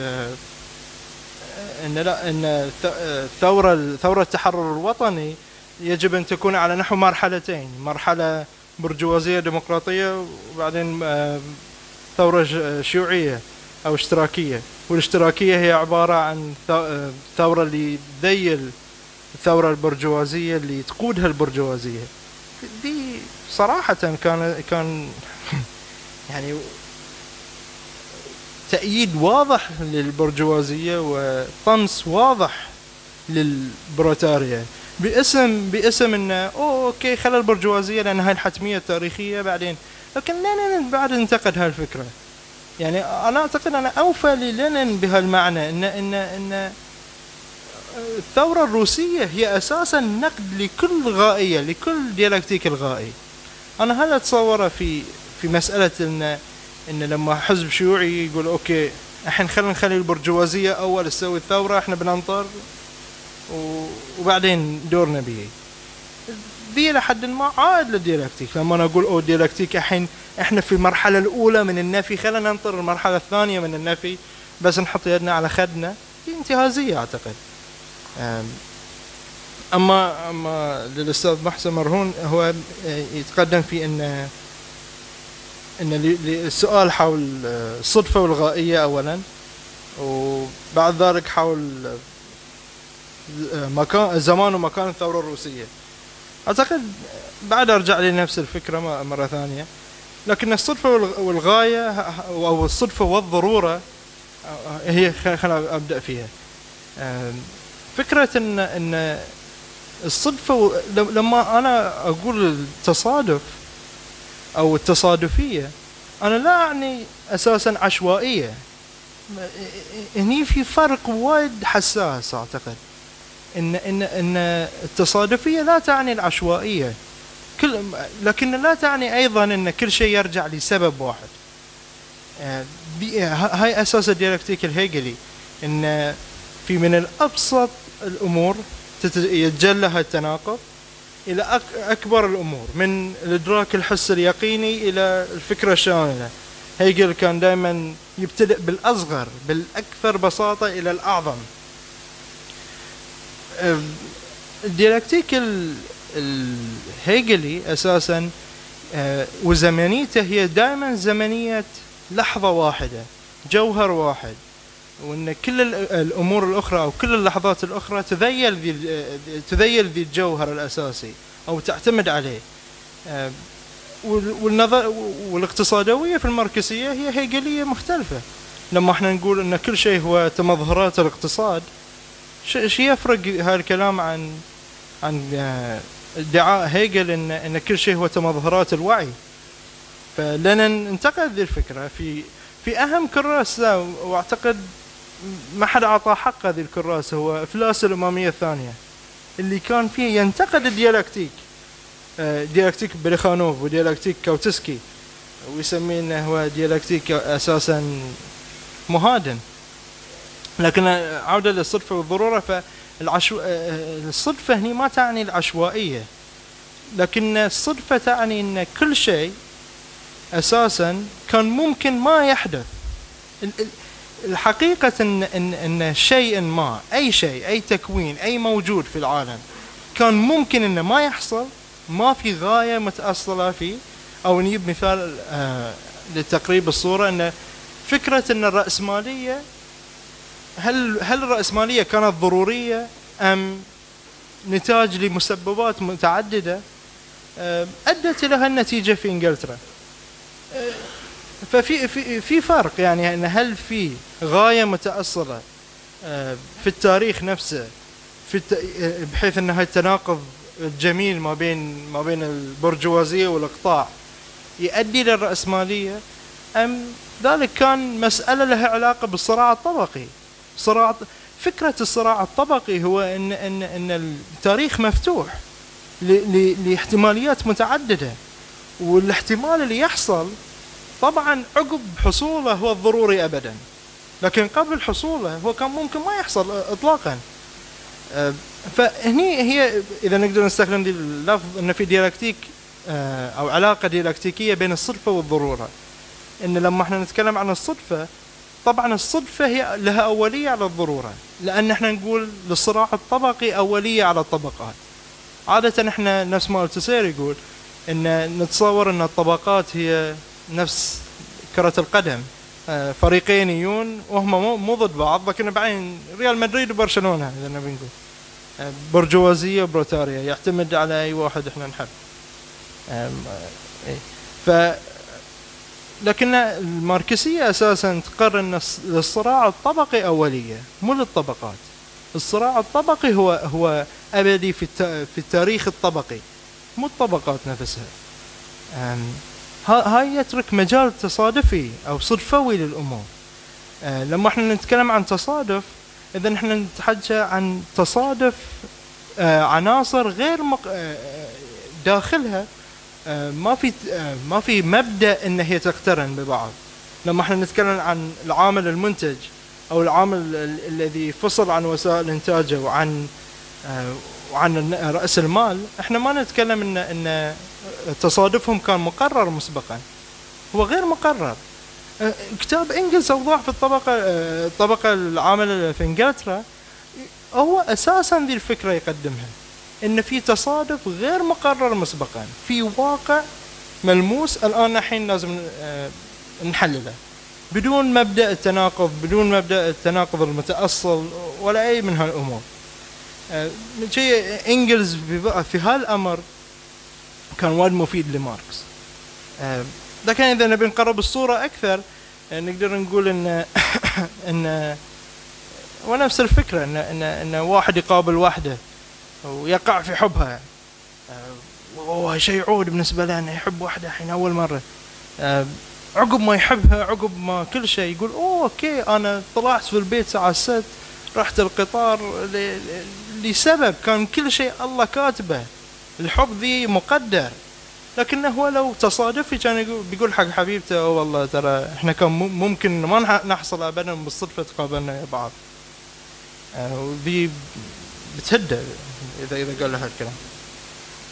إن لا إن الثورة ثورة التحرر الوطني يجب أن تكون على نحو مرحلتين، مرحلة برجوازية ديمقراطية، وبعدين ثورة شيوعية أو اشتراكية. والاشتراكية هي عبارة عن ثورة اللي تذيل الثورة البرجوازية اللي تقودها البرجوازية. دي صراحة كان كان يعني تأييد واضح للبرجوازية وطمس واضح للبروتاريا، باسم باسم انه اوه اوكي خلى البرجوازيه لان هاي الحتميه التاريخيه بعدين. لكن لينين بعد انتقد هالفكره، يعني انا اعتقد انا اوفى للينين بهالمعنى ان ان ان الثوره الروسيه هي اساسا نقد لكل غائيه، لكل ديالكتيك الغائي. انا هل اتصوره في في مساله ان ان لما حزب شيوعي يقول اوكي الحين خلينا نخلي البرجوازيه اول تسوي الثوره، احنا بننطر وبعدين دورنا بيه. ذي لحد ما عائد للديالكتيك. لما انا اقول او ديالكتيك الحين احنا في المرحله الاولى من النفي، خلينا ننطر المرحله الثانيه من النفي بس نحط يدنا على خدنا، دي انتهازيه اعتقد. اما اما للاستاذ محسن مرهون، هو يتقدم في ان ان السؤال حول الصدفه والغائيه اولا، وبعد ذلك حول مكان زمان ومكان الثورة الروسية. أعتقد بعد أرجع لنفس الفكرة مرة ثانية، لكن الصدفة والغاية أو الصدفة والضرورة هي خلينا أبدأ فيها. فكرة إن إن الصدفة، لما أنا أقول التصادف أو التصادفية، أنا لا أعني أساسا عشوائية. هني في فرق وايد حساس أعتقد. إن إن إن التصادفية لا تعني العشوائية، كل لكن لا تعني أيضا إن كل شيء يرجع لسبب واحد. هاي أساس الديالكتيك الهيجلي، إن في من الأبسط الأمور يتجلى التناقض، إلى أكبر الأمور، من الإدراك الحس اليقيني إلى الفكرة الشاملة. هيجل كان دائما يبتدئ بالأصغر بالأكثر بساطة إلى الأعظم. الديالكتيك الهيجلي أساسا وزمنيته هي دائما زمنية لحظة واحدة، جوهر واحد، وأن كل الأمور الأخرى أو كل اللحظات الأخرى تذيل ذي تذيل ذي الجوهر الأساسي أو تعتمد عليه. والنظر والاقتصادوية في الماركسية هي هيجلية مختلفة. لما احنا نقول أن كل شيء هو تمظهرات الاقتصاد، شو يفرق هالكلام عن عن ادعاء هيجل ان ان كل شيء هو تمظهرات الوعي؟ فلنا ننتقد ذي الفكرة في في أهم كراسة، واعتقد ما حد أعطى حق هذه الكراسة، هو إفلاس الأممية الثانية اللي كان فيه ينتقد الديالكتيك، ديالكتيك بريخانوف وديالكتيك كاوتسكي، ويسميه انه هو ديالكتيك اساسا مهادن. لكن عودة للصدفة والضرورة، فالعشو... الصدفة هنا ما تعني العشوائية، لكن الصدفة تعني ان كل شيء اساسا كان ممكن ما يحدث. الحقيقة ان ان ان شيء ما، اي شيء، اي تكوين، اي موجود في العالم كان ممكن انه ما يحصل، ما في غاية متأصلة فيه. او نجيب مثال آه لتقريب الصورة، ان فكرة ان الرأسمالية، هل هل الرأسمالية كانت ضرورية ام نتاج لمسببات متعددة آه ادت الى هالنتيجة في انجلترا؟ آه ففي في في فرق، يعني ان هل في غاية متأصلة آه في التاريخ نفسه، في بحيث انها التناقض الجميل ما بين ما بين البرجوازية والإقطاع يؤدي للرأسمالية، أم ذلك كان مسألة لها علاقة بالصراع الطبقي؟ صراع فكرة الصراع الطبقي هو إن إن إن التاريخ مفتوح لاحتماليات متعددة، والاحتمال اللي يحصل طبعا عقب حصوله هو الضروري أبدا، لكن قبل حصوله هو كان ممكن ما يحصل إطلاقا. فهني هي إذا نقدر نستخدم دي اللفظ أن في ديالكتيك أو علاقة ديالكتيكية بين الصدفة والضرورة. إن لما احنا نتكلم عن الصدفة، طبعا الصدفة هي لها أولية على الضرورة، لأن احنا نقول للصراع الطبقي أولية على الطبقات. عادة احنا نفس ما التسير يقول إن نتصور أن الطبقات هي نفس كرة القدم، فريقين يجون وهم مو ضد بعض، لكن بعين ريال مدريد وبرشلونة إذا نبي نقول برجوازية وبروتاريا، يعتمد على أي واحد إحنا نحب. ف لكن الماركسية أساسا تقرر أن الصراع الطبقي أولية مو للطبقات. الصراع الطبقي هو هو أبدي في في التاريخ الطبقي، مو الطبقات نفسها. هاي يترك مجال تصادفي أو صدفوي للأمور. لما احنا نتكلم عن تصادف، إذا احنا نتحدث عن تصادف عناصر غير مق... داخلها ما في ما في مبدأ ان هي تقترن ببعض. لما احنا نتكلم عن العامل المنتج او العامل الذي فصل عن وسائل انتاجه وعن وعن رأس المال، احنا ما نتكلم ان ان تصادفهم كان مقرر مسبقا، هو غير مقرر. كتاب إنجلز أو ضعف الطبقة الطبقة العاملة في إنجلترا هو أساسا ذي الفكرة يقدمها، إن في تصادف غير مقرر مسبقا في واقع ملموس الآن الحين لازم نحلله بدون مبدأ التناقض، بدون مبدأ التناقض المتأصل ولا أي من هالأمور. شيء إنجلز في هالأمر كان وايد مفيد لماركس. لكن إذا نبي نقرب الصورة أكثر نقدر نقول إن إن ونفس الفكرة إن إن إن واحد يقابل واحدة ويقع في حبها، وهو شيء عود بالنسبة له إنه يحب واحدة حين أول مرة. عقب ما يحبها، عقب ما كل شيء، يقول أوه أوكي أنا طلعت في البيت الساعة ست، رحت القطار لسبب كان كل شيء الله كاتبه، الحب ذي مقدر. لكنه هو لو تصادفي كان يقول بيقول حق حبيبته أو والله ترى إحنا كان ممكن ما نحصل أبدا بالصدفة تقابلنا بعض، وذي بتهدى إذا إذا قال له هالكلام.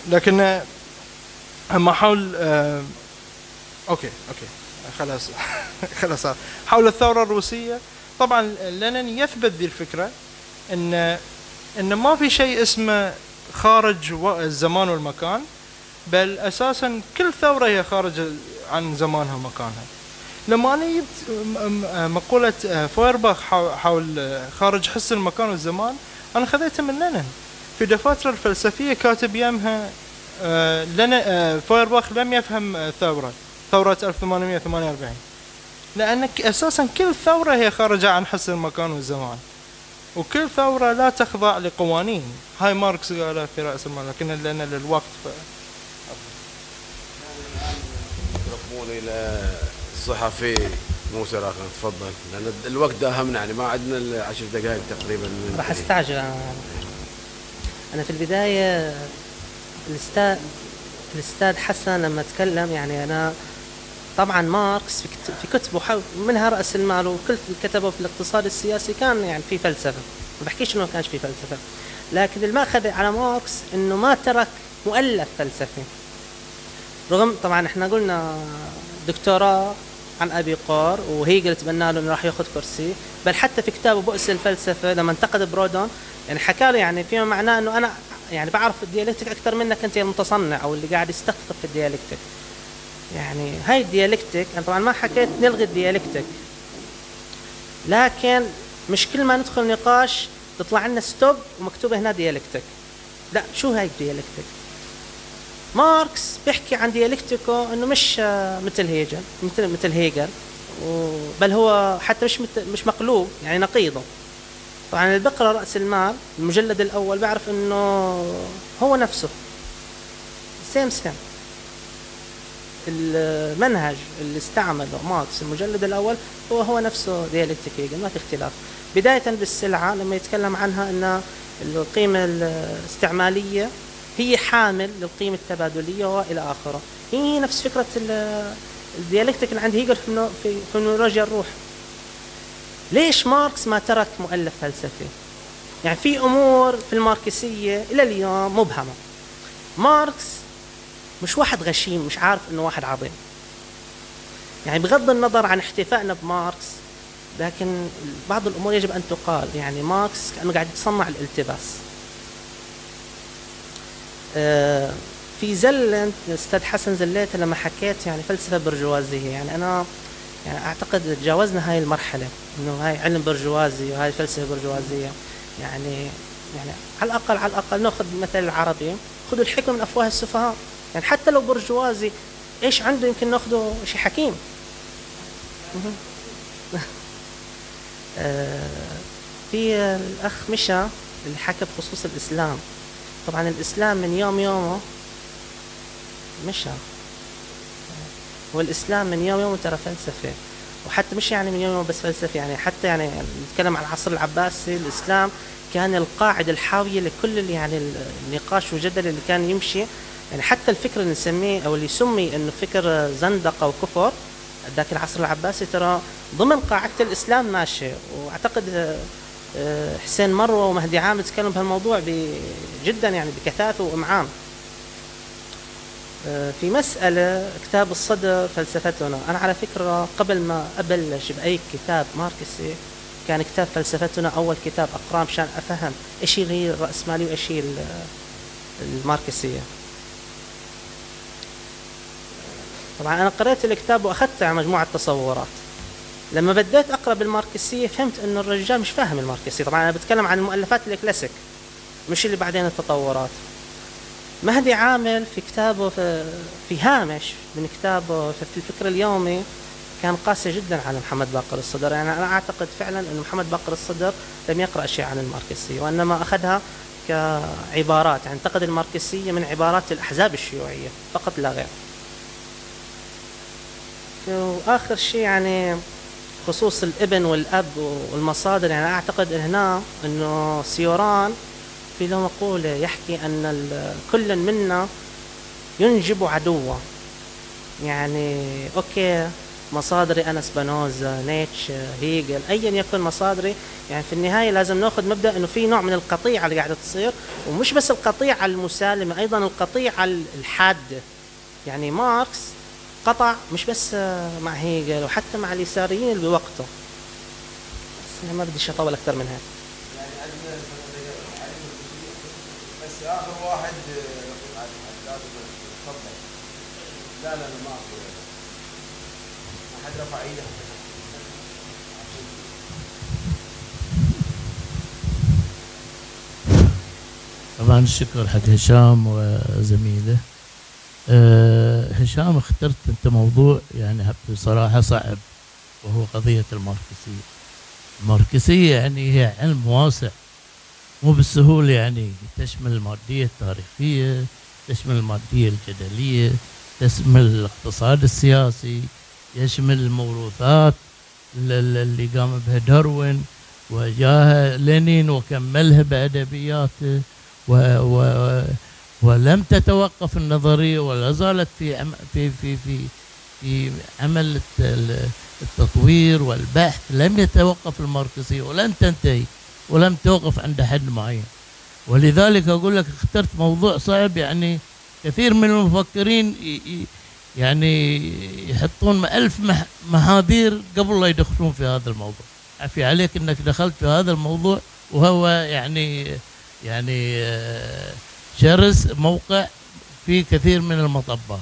لكن اما حول آه اوكي اوكي خلاص خلاص حول الثوره الروسيه، طبعا لينين يثبت ذي الفكره ان ان ما في شيء اسمه خارج الزمان والمكان، بل اساسا كل ثوره هي خارج عن زمانها ومكانها. لما انا جبت مقوله فويرباخ حول خارج حس المكان والزمان، انا خذيتها من لينين في دفاتر الفلسفيه، كاتب يمها لنا فويرباخ لم يفهم الثوره ثوره ألف وثمانمئة وثمانية وأربعين، لان اساسا كل ثوره هي خارجه عن حس المكان والزمان، وكل ثوره لا تخضع لقوانين. هاي ماركس قالها في راس المال، لكن لان للوقت ف... يقربون الى الصحفي موسى راغب، تفضل، لان الوقت داهمنا، يعني ما عندنا الا عشر دقائق تقريبا. راح استعجل. انا انا في البدايه الاستاذ الاستاذ حسن لما تكلم، يعني انا طبعا ماركس في في كتبه منها راس المال وكل اللي كتبه في الاقتصاد السياسي كان يعني في فلسفه، ما بحكيش انه ما كانش في فلسفه، لكن المأخذ على ماركس انه ما ترك مؤلف فلسفي. رغم طبعا احنا قلنا دكتوراه عن ابي قار، وهيجل تبنى له انه راح ياخذ كرسي، بل حتى في كتابه بؤس الفلسفه لما انتقد برودون يعني حكى له يعني فيما معناه انه انا يعني بعرف الديالكتيك اكثر منك انت المتصنع او اللي قاعد يستخدم في الديالكتيك. يعني هاي الديالكتيك انا طبعا ما حكيت نلغي الديالكتيك، لكن مش كل ما ندخل نقاش تطلع لنا ستوب ومكتوبه هنا ديالكتيك. لا، شو هاي الديالكتيك؟ ماركس بيحكي عن ديالكتيكو انه مش مثل هيجل مثل مثل هيجل، بل هو حتى مش مش مقلوب، يعني نقيضه. طبعا اللي بقرا راس المال المجلد الاول بعرف انه هو نفسه سيم سيم المنهج اللي استعمله ماركس المجلد الاول هو هو نفسه ديالكتيك هيجل، ما في اختلاف. بدايه بالسلعه لما يتكلم عنها ان القيمه الاستعماليه هي حامل للقيمه التبادليه والى اخره، هي نفس فكره الديالكتيك اللي عند هيجل في في فينولوجيا الروح. ليش ماركس ما ترك مؤلف فلسفي؟ يعني في امور في الماركسيه الى اليوم مبهمه. ماركس مش واحد غشيم مش عارف انه واحد عظيم، يعني بغض النظر عن احتفائنا بماركس، لكن بعض الامور يجب ان تقال. يعني ماركس كانه قاعد يتصنع الالتباس. آه في زلة استاذ حسن زليته لما حكيت يعني فلسفه برجوازيه، يعني انا يعني اعتقد تجاوزنا هاي المرحله، انه هاي علم برجوازي وهاي فلسفه برجوازيه. يعني يعني على الاقل على الاقل ناخذ مثل العربي، خذوا الحكمه من افواه السفهاء. يعني حتى لو برجوازي ايش عنده يمكن ناخذه شيء حكيم. في الاخ مشى اللي حكى بخصوص الاسلام. طبعا الاسلام من يوم يومه مشى، والاسلام من يوم يومه ترى فلسفه، وحتى مش يعني من يوم يومه بس فلسفه، يعني حتى يعني نتكلم عن العصر العباسي الاسلام كان القاعده الحاويه لكل اللي يعني النقاش والجدل اللي كان يمشي. يعني حتى الفكر اللي نسميه او اللي يسمي انه فكر زندقه وكفر ذاك العصر العباسي ترى ضمن قاعده الاسلام ماشي. واعتقد حسين مروه ومهدي عامر تكلموا بهالموضوع جدا يعني بكثافه وامعان. في مسألة كتاب الصدر فلسفتنا، أنا على فكرة قبل ما أبلش بأي كتاب ماركسي كان كتاب فلسفتنا أول كتاب أقرأ مشان أفهم إيش هي الرأسمالية وإيش هي الماركسية. طبعا أنا قرأت الكتاب وأخذت على مجموعة تصورات. لما بديت أقرأ بالماركسية فهمت إنه الرجال مش فاهم الماركسية. طبعا أنا بتكلم عن المؤلفات الكلاسيك مش اللي بعدين التطورات. مهدي عامل في كتابه في, في هامش من كتابه في الفكر اليومي كان قاسي جدا على محمد باقر الصدر. يعني أنا أعتقد فعلا أن محمد باقر الصدر لم يقرأ شيء عن الماركسية، وإنما أخذها كعبارات، يعني انتقد الماركسية من عبارات الأحزاب الشيوعية فقط لا غير. وآخر شيء يعني خصوص الابن والأب والمصادر، يعني أعتقد هنا أنه سيوران في له مقولة يحكي أن كل منا ينجب عدوه. يعني أوكي مصادري أنا سبينوزا، نيتشه، هيجل، أيا يكن مصادري. يعني في النهاية لازم نأخذ مبدأ إنه في نوع من القطيعة اللي قاعدة تصير، ومش بس القطيعة المسالمة، أيضا القطيعة الحادة. يعني ماركس قطع مش بس مع هيجل وحتى مع اليساريين اللي بوقته. بس أنا ما بديش أطول أكثر من هيك. يعني عندنا بس آخر واحد تفضل. لا لا ما أعرف. ما حد رفع إيده. طبعا الشكر حق هشام وزميله. أه هشام اخترت انت موضوع يعني بصراحة صعب، وهو قضية الماركسية. الماركسية يعني هي علم واسع، مو بالسهولة، يعني تشمل المادية التاريخية، تشمل المادية الجدلية، تشمل الاقتصاد السياسي، يشمل الموروثات اللي قام بها داروين وجاها لينين وكملها بأدبياته، و و ولم تتوقف النظرية ولا زالت في عم في في في في عمل التطوير والبحث. لم يتوقف الماركسية ولن تنتهي ولم توقف عند حد معين. ولذلك أقول لك اخترت موضوع صعب. يعني كثير من المفكرين يعني يحطون ألف محاذير قبل لا يدخلون في هذا الموضوع. عفي عليك أنك دخلت في هذا الموضوع، وهو يعني يعني شرس موقع في كثير من المطبات.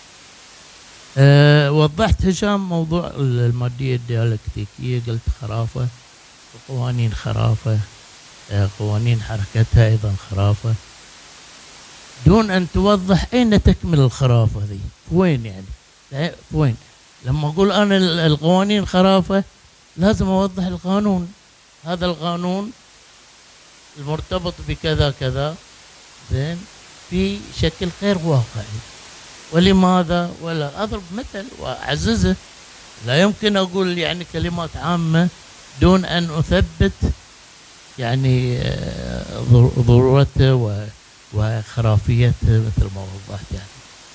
أه وضحت هشام موضوع المادية الديالكتيكية، قلت خرافة، وقوانين خرافة، أه قوانين حركتها أيضا خرافة، دون أن توضح أين تكمل الخرافة ذي، وين يعني وين. لما أقول أنا القوانين خرافة لازم أوضح القانون. هذا القانون المرتبط بكذا كذا زين في شكل غير واقعي. ولماذا؟ ولا أضرب مثل وأعززه. لا يمكن أقول يعني كلمات عامة دون أن أثبت يعني ضرورته وخرافيته مثل ما وضحت. يعني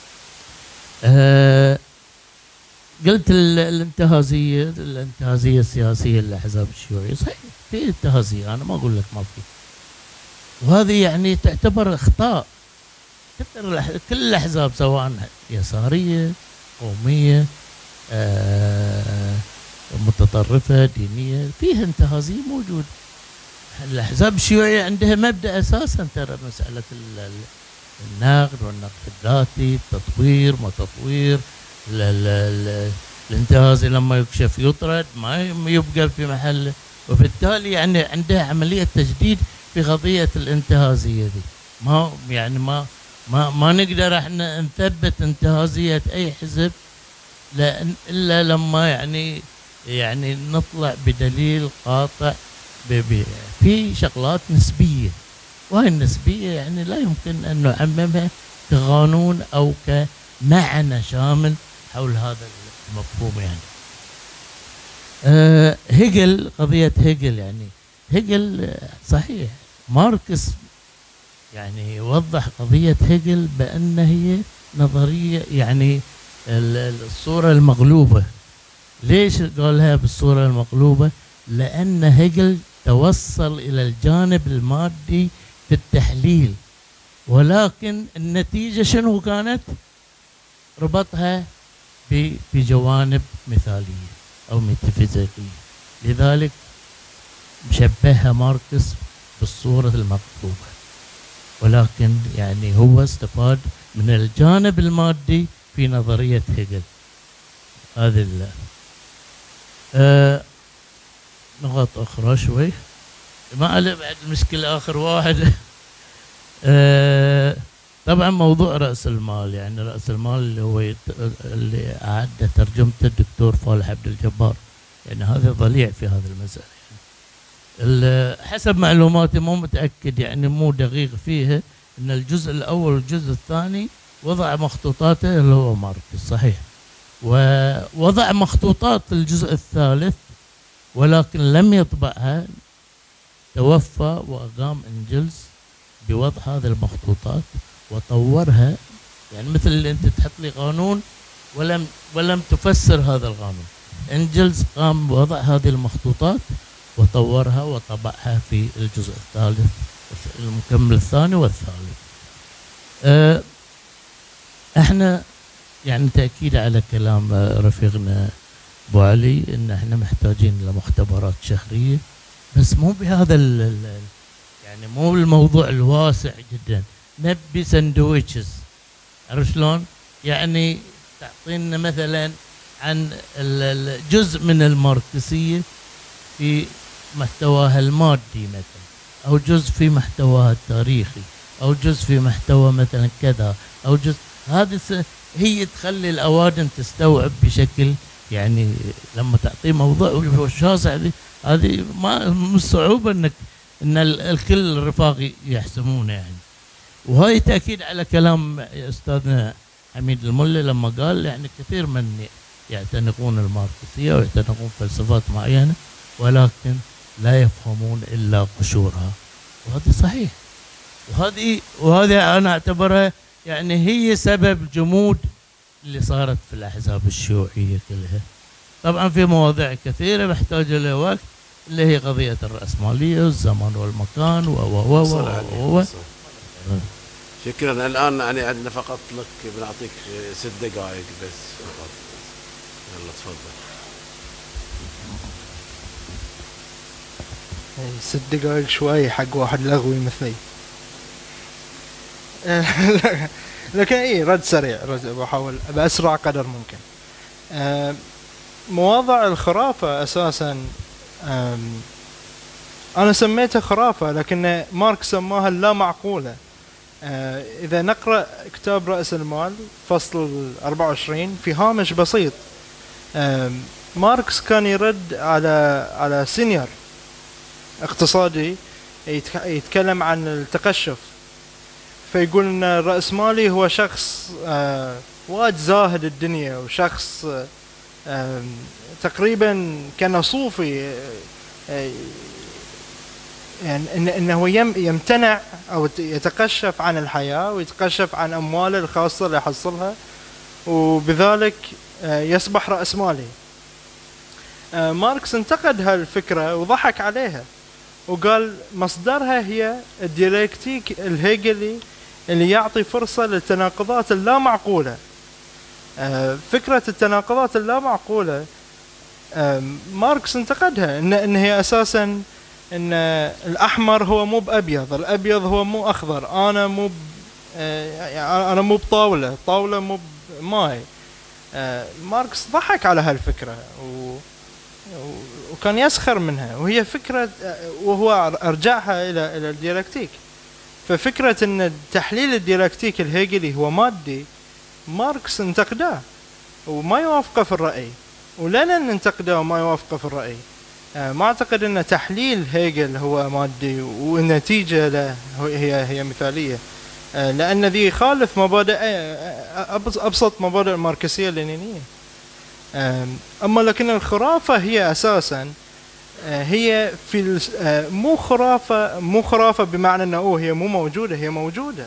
أه قلت الانتهازية الانتهازية السياسية للأحزاب الشيوعية، صحيح في انتهازية، أنا ما أقول لك ما في، وهذه يعني تعتبر اخطاء. كل الاحزاب سواء يساريه، قوميه، آه، متطرفه، دينيه، فيها انتهازيه موجود. الاحزاب الشيوعيه عندها مبدا اساسا، ترى مساله النقد والنقد الذاتي، التطوير ما تطوير، الانتهازي لما يكشف يطرد، ما يبقى في محله. وبالتالي يعني عندها عمليه تجديد في قضية الانتهازية دي. ما يعني ما ما ما نقدر احنا نثبت انتهازية أي حزب لأن إلا لما يعني يعني نطلع بدليل قاطع في شغلات نسبية، وهي النسبية يعني لا يمكن أن نعممها كقانون أو كمعنى شامل حول هذا المفهوم. يعني أه هيجل، قضية هيجل يعني هيجل صحيح ماركس يعني وضح قضية هيجل بأن هي نظرية يعني الصورة المغلوبة. ليش قالها بالصورة المغلوبة؟ لأن هيجل توصل إلى الجانب المادي في التحليل، ولكن النتيجة شنو كانت؟ ربطها بجوانب مثالية أو ميتافيزيقية. لذلك مشبهها ماركس بالصورة المغلوبة، ولكن يعني هو استفاد من الجانب المادي في نظرية هيجل. هذه آه نقاط أخرى شوي ما عليه بعد المشكلة. آخر واحد آه طبعا موضوع رأس المال. يعني رأس المال اللي هو اللي أعد ترجمته الدكتور فالح عبد الجبار، يعني هذا ضليع في هذه المسألة. يعني حسب معلوماتي مو متأكد يعني مو دقيق فيها، ان الجزء الاول والجزء الثاني وضع مخطوطاته اللي هو ماركس صحيح، ووضع مخطوطات الجزء الثالث ولكن لم يطبعها، توفى وقام انجلز بوضع هذه المخطوطات وطورها. يعني مثل اللي انت تحط لي قانون ولم ولم تفسر هذا القانون. إنجلز قام بوضع هذه المخطوطات وطورها وطبعها في الجزء الثالث المكمل الثاني والثالث. أه احنا يعني تأكيد على كلام رفيقنا أبو علي إن احنا محتاجين لمختبرات شهرية، بس مو بهذا ال يعني مو الموضوع الواسع جدا. نبي سندويتشز، عرفت شلون؟ يعني تعطينا مثلا عن الجزء من الماركسية في محتواها المادي مثلا، أو جزء في محتواها التاريخي، أو جزء في محتوى مثلا كذا، أو جزء هذه هي تخلي الأوادم تستوعب بشكل يعني لما تعطيه موضوع شاسع. هذه ما مش صعوبة انك ان الكل الرفاق يحسمونه يعني. وهي تأكيد على كلام استاذنا حميد الملا لما قال يعني كثير من يعتنقون الماركسية ويعتنقون فلسفات معينة ولكن لا يفهمون الا قشورها، وهذا صحيح. وهذه وهذه انا اعتبرها يعني هي سبب جمود اللي صارت في الاحزاب الشيوعيه كلها. طبعا في مواضيع كثيره محتاجه لها وقت، اللي هي قضيه الراسماليه والزمان والمكان و و و و شكرا. الان يعني عندنا فقط لك بنعطيك ست دقائق بس فقط. يلا تفضل. ست دقائق شوي حق واحد لغوي مثلي. لكن اي رد سريع، رد بحاول باسرع قدر ممكن. مواضع الخرافه اساسا انا سميتها خرافه، لكن ماركس سماها اللا معقوله. اذا نقرا كتاب راس المال فصل أربعة وعشرين في هامش بسيط، ماركس كان يرد على على سينيور اقتصادي يتكلم عن التقشف، فيقول ان الرأسمالي هو شخص آه وايد زاهد الدنيا، وشخص آه تقريبا كان صوفي، آه يعني إن انه يمتنع او يتقشف عن الحياة ويتقشف عن امواله الخاصة اللي يحصلها، وبذلك آه يصبح رأسمالي. آه ماركس انتقد هالفكرة وضحك عليها وقال مصدرها هي الديالكتيك الهيجلي اللي يعطي فرصة للتناقضات اللامعقولة. آه فكرة التناقضات اللامعقولة آه ماركس انتقدها إن, إن هي أساسا إن الأحمر هو مو بأبيض، الأبيض هو مو أخضر، أنا مو آه أنا مو بطاولة، طاولة مو بماي. آه ماركس ضحك على هالفكرة و وكان يسخر منها، وهي فكرة وهو أرجعها إلى إلى الديالكتيك. ففكرة أن التحليل الديالكتيك الهيجلي هو مادي ماركس انتقده وما يوافقه في الرأي، ولنا ننتقده وما يوافقه في الرأي. ما أعتقد أن تحليل هيجل هو مادي والنتيجة له هي هي مثالية، لأن ذي يخالف مبادئ أبسط مبادئ الماركسية اللينينية. أما لكن الخرافة هي أساسا هي في مو خرافة مو خرافة بمعنى أنه هي مو موجودة، هي موجودة،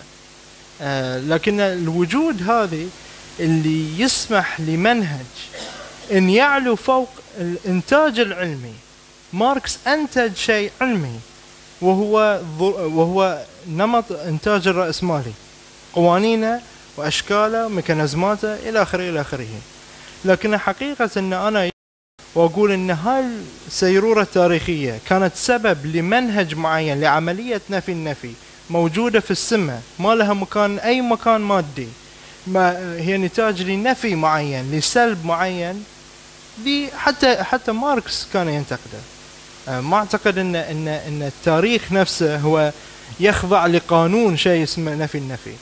لكن الوجود هذه اللي يسمح لمنهج أن يعلو فوق الإنتاج العلمي. ماركس أنتج شيء علمي وهو وهو نمط إنتاج الرأسمالي، قوانينه وأشكاله وميكانيزماته إلى آخره إلى آخره. لكن حقيقة أن أنا وأقول أن هاي السيرورة التاريخية كانت سبب لمنهج معين لعملية نفي النفي موجودة في السماء، ما لها مكان أي مكان مادي، ما هي نتاج لنفي معين لسلب معين. دي حتى حتى ماركس كان ينتقده. ما أعتقد أن أن أن التاريخ نفسه هو يخضع لقانون شيء اسمه نفي النفي،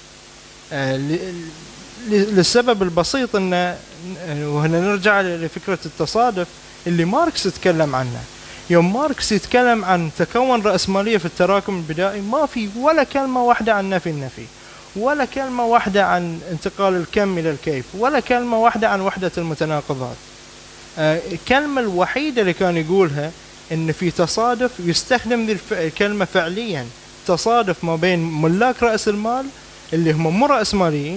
للسبب البسيط أن وهنا نرجع لفكرة التصادف اللي ماركس يتكلم عنها. يوم ماركس يتكلم عن تكون رأسمالية في التراكم البدائي ما في ولا كلمة واحدة عن نفي النفي، ولا كلمة واحدة عن انتقال الكم إلى الكيف، ولا كلمة واحدة عن وحدة المتناقضات. الكلمة الوحيدة اللي كان يقولها إن في تصادف، يستخدم الكلمة فعليا، تصادف ما بين ملاك رأس المال اللي هم مو رأسماليين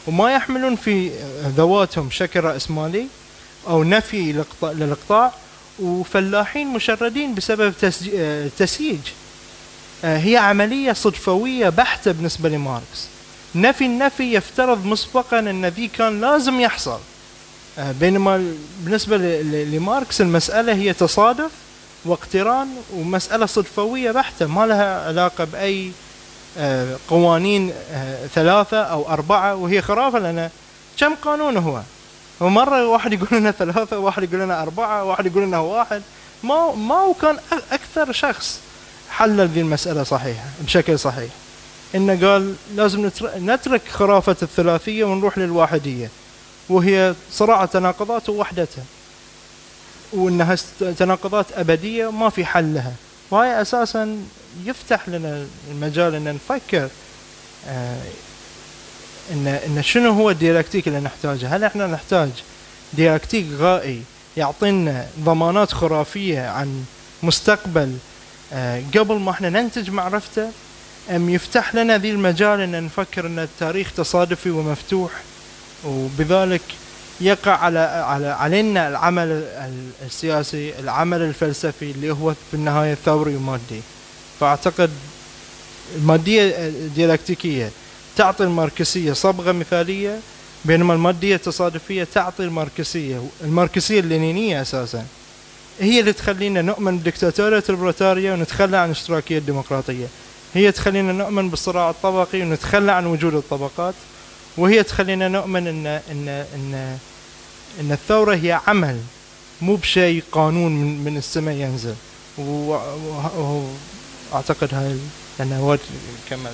وما يحملون في ذواتهم شكل رأسمالي أو نفي للإقطاع- للإقطاع، وفلاحين مشردين بسبب تسج- آه، تسييج. آه، هي عملية صدفوية بحتة بالنسبة لماركس. نفي النفي يفترض مسبقا أن ذي كان لازم يحصل، آه، بينما ال- بالنسبة ل- ل- لماركس المسألة هي تصادف واقتران، ومسألة صدفوية بحتة ما لها علاقة بأي آه، قوانين آه، ثلاثة أو أربعة، وهي خرافة. لأن كم قانون هو؟ ومرة واحد يقول لنا ثلاثة، واحد يقول لنا أربعة، واحد يقول لنا واحد. ما ما هو كان أ- أكثر شخص حلل ذي المسألة صحيحة بشكل صحيح، إنه قال لازم نتر- نترك خرافة الثلاثية ونروح للواحدية، وهي صراع تناقضات ووحدتها، وإنها است- تناقضات أبدية ما في حل لها. وهي أساسا يفتح لنا المجال إن نفكر آه إن إن شنو هو الديالكتيك اللي نحتاجه. هل إحنا نحتاج ديالكتيك غائي يعطينا ضمانات خرافية عن مستقبل آه قبل ما إحنا ننتج معرفته، أم يفتح لنا ذي المجال إن نفكر إن التاريخ تصادفي ومفتوح، وبذلك يقع على على علينا العمل ال- السياسي، العمل الفلسفي اللي هو في النهاية ثوري ومادي. فأعتقد المادية الديالكتيكية تعطي الماركسية صبغة مثالية، بينما المادية التصادفية تعطي الماركسية الماركسية اللينينية أساسا هي اللي تخلينا نؤمن بدكتاتورية البروليتاريا ونتخلى عن الاشتراكية الديمقراطية، هي تخلينا نؤمن بالصراع الطبقي ونتخلى عن وجود الطبقات، وهي تخلينا نؤمن ان ان ان ان الثورة هي عمل مو بشيء قانون من, من السماء ينزل. واعتقد هاي لانه هو كمل.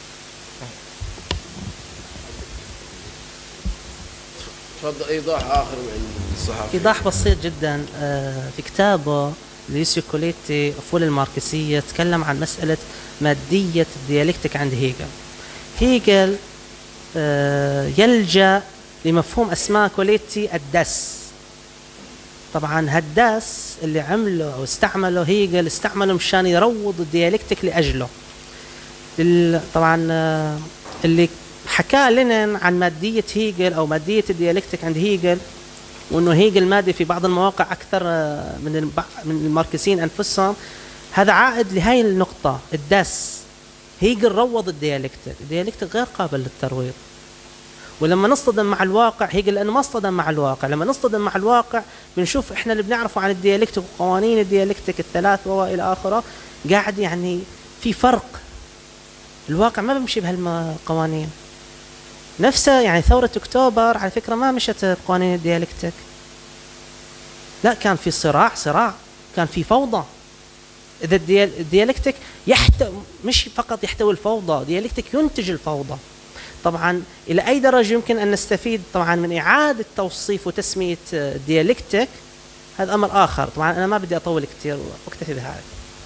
تفضل ايضاح اخر من الصحفي. إيضاح بسيط جدا. آه، في كتابه ليسيو كوليتي أفول الماركسية تكلم عن مسألة مادية الديالكتيك عند هيجل. هيجل آه، يلجأ لمفهوم أسماء كوليتي الدس. طبعا هالدس اللي عمله أو استعمله هيجل استعمله مشان يروض الديالكتيك لأجله. ال- طبعا آه، اللي حكى لنا عن مادية هيجل أو مادية الديالكتيك عند هيجل، وانه هيجل مادي في بعض المواقع اكثر من الب- من الماركسيين انفسهم، هذا عائد لهي النقطه الدس. هيجل روض الديالكتيك، الديالكتيك غير قابل للترويض. ولما نصطدم مع الواقع، هيجل لانه ما اصطدم مع الواقع، لما نصطدم مع الواقع بنشوف احنا اللي بنعرفه عن الديالكتيك وقوانين الديالكتيك الثلاث والى اخره قاعد يعني في فرق. الواقع ما بيمشي بهالقوانين نفسها. يعني ثورة أكتوبر على فكرة ما مشت بقوانين الديالكتيك، لا، كان في صراع صراع كان في فوضى. إذا الديال- الديالكتيك يحتوي، مش فقط يحتوي الفوضى، ديالكتيك ينتج الفوضى. طبعا إلى أي درجة يمكن أن نستفيد طبعا من إعادة توصيف وتسمية الديالكتيك، هذا أمر آخر. طبعا أنا ما بدي أطول كثير واكتفي بهذا.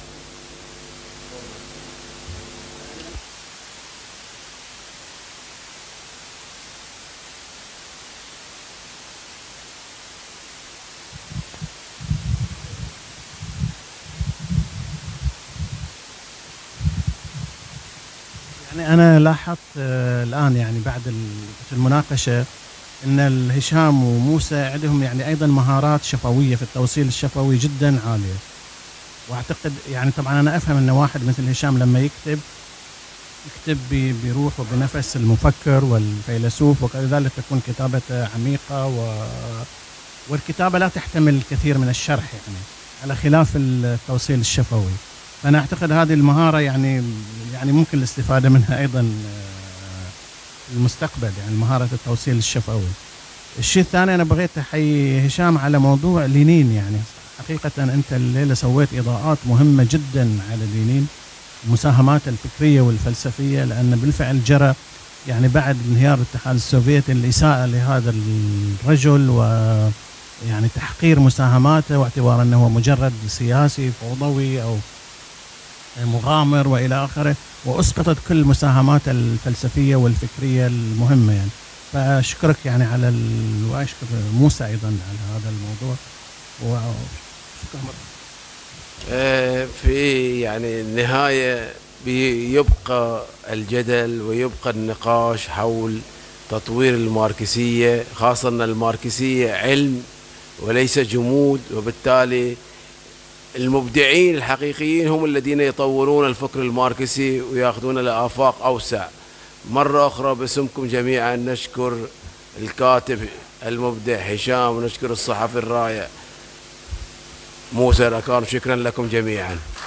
يعني أنا لاحظت آه، الآن يعني بعد ال- المناقشة أن الهشام وموسى عندهم يعني أيضا مهارات شفوية في التوصيل الشفوي جدا عالية. وأعتقد يعني طبعا أنا أفهم أن واحد مثل هشام لما يكتب يكتب بي- بروح وبنفس المفكر والفيلسوف، وكذلك تكون كتابته عميقة و والكتابة لا تحتمل الكثير من الشرح، يعني على خلاف التوصيل الشفوي. فأنا أعتقد هذه المهارة يعني يعني ممكن الاستفادة منها أيضا آه، في المستقبل، يعني مهارة التوصيل الشفوي. الشيء الثاني أنا بغيت أحيي هشام على موضوع لينين. يعني حقيقة أنت الليلة سويت إضاءات مهمة جدا على لينين، المساهمات الفكرية والفلسفية، لأن بالفعل جرى يعني بعد انهيار الاتحاد السوفيتي الإساءة لهذا الرجل، ويعني تحقير مساهماته واعتبار أنه هو مجرد سياسي فوضوي أو مغامر وإلى آخره، وأسقطت كل مساهمات الفلسفية والفكرية المهمة. يعني فأشكرك يعني على ال... وأشكر موسى أيضا على هذا الموضوع. وشكرا. آه، في يعني النهاية بيبقى الجدل ويبقى النقاش حول تطوير الماركسية، خاصة أن الماركسية علم وليس جمود، وبالتالي المبدعين الحقيقيين هم الذين يطورون الفكر الماركسي ويأخذون لآفاق أوسع. مرة أخرى باسمكم جميعا نشكر الكاتب المبدع هشام، ونشكر الصحفي الرائع موسى راكان. شكرا لكم جميعا.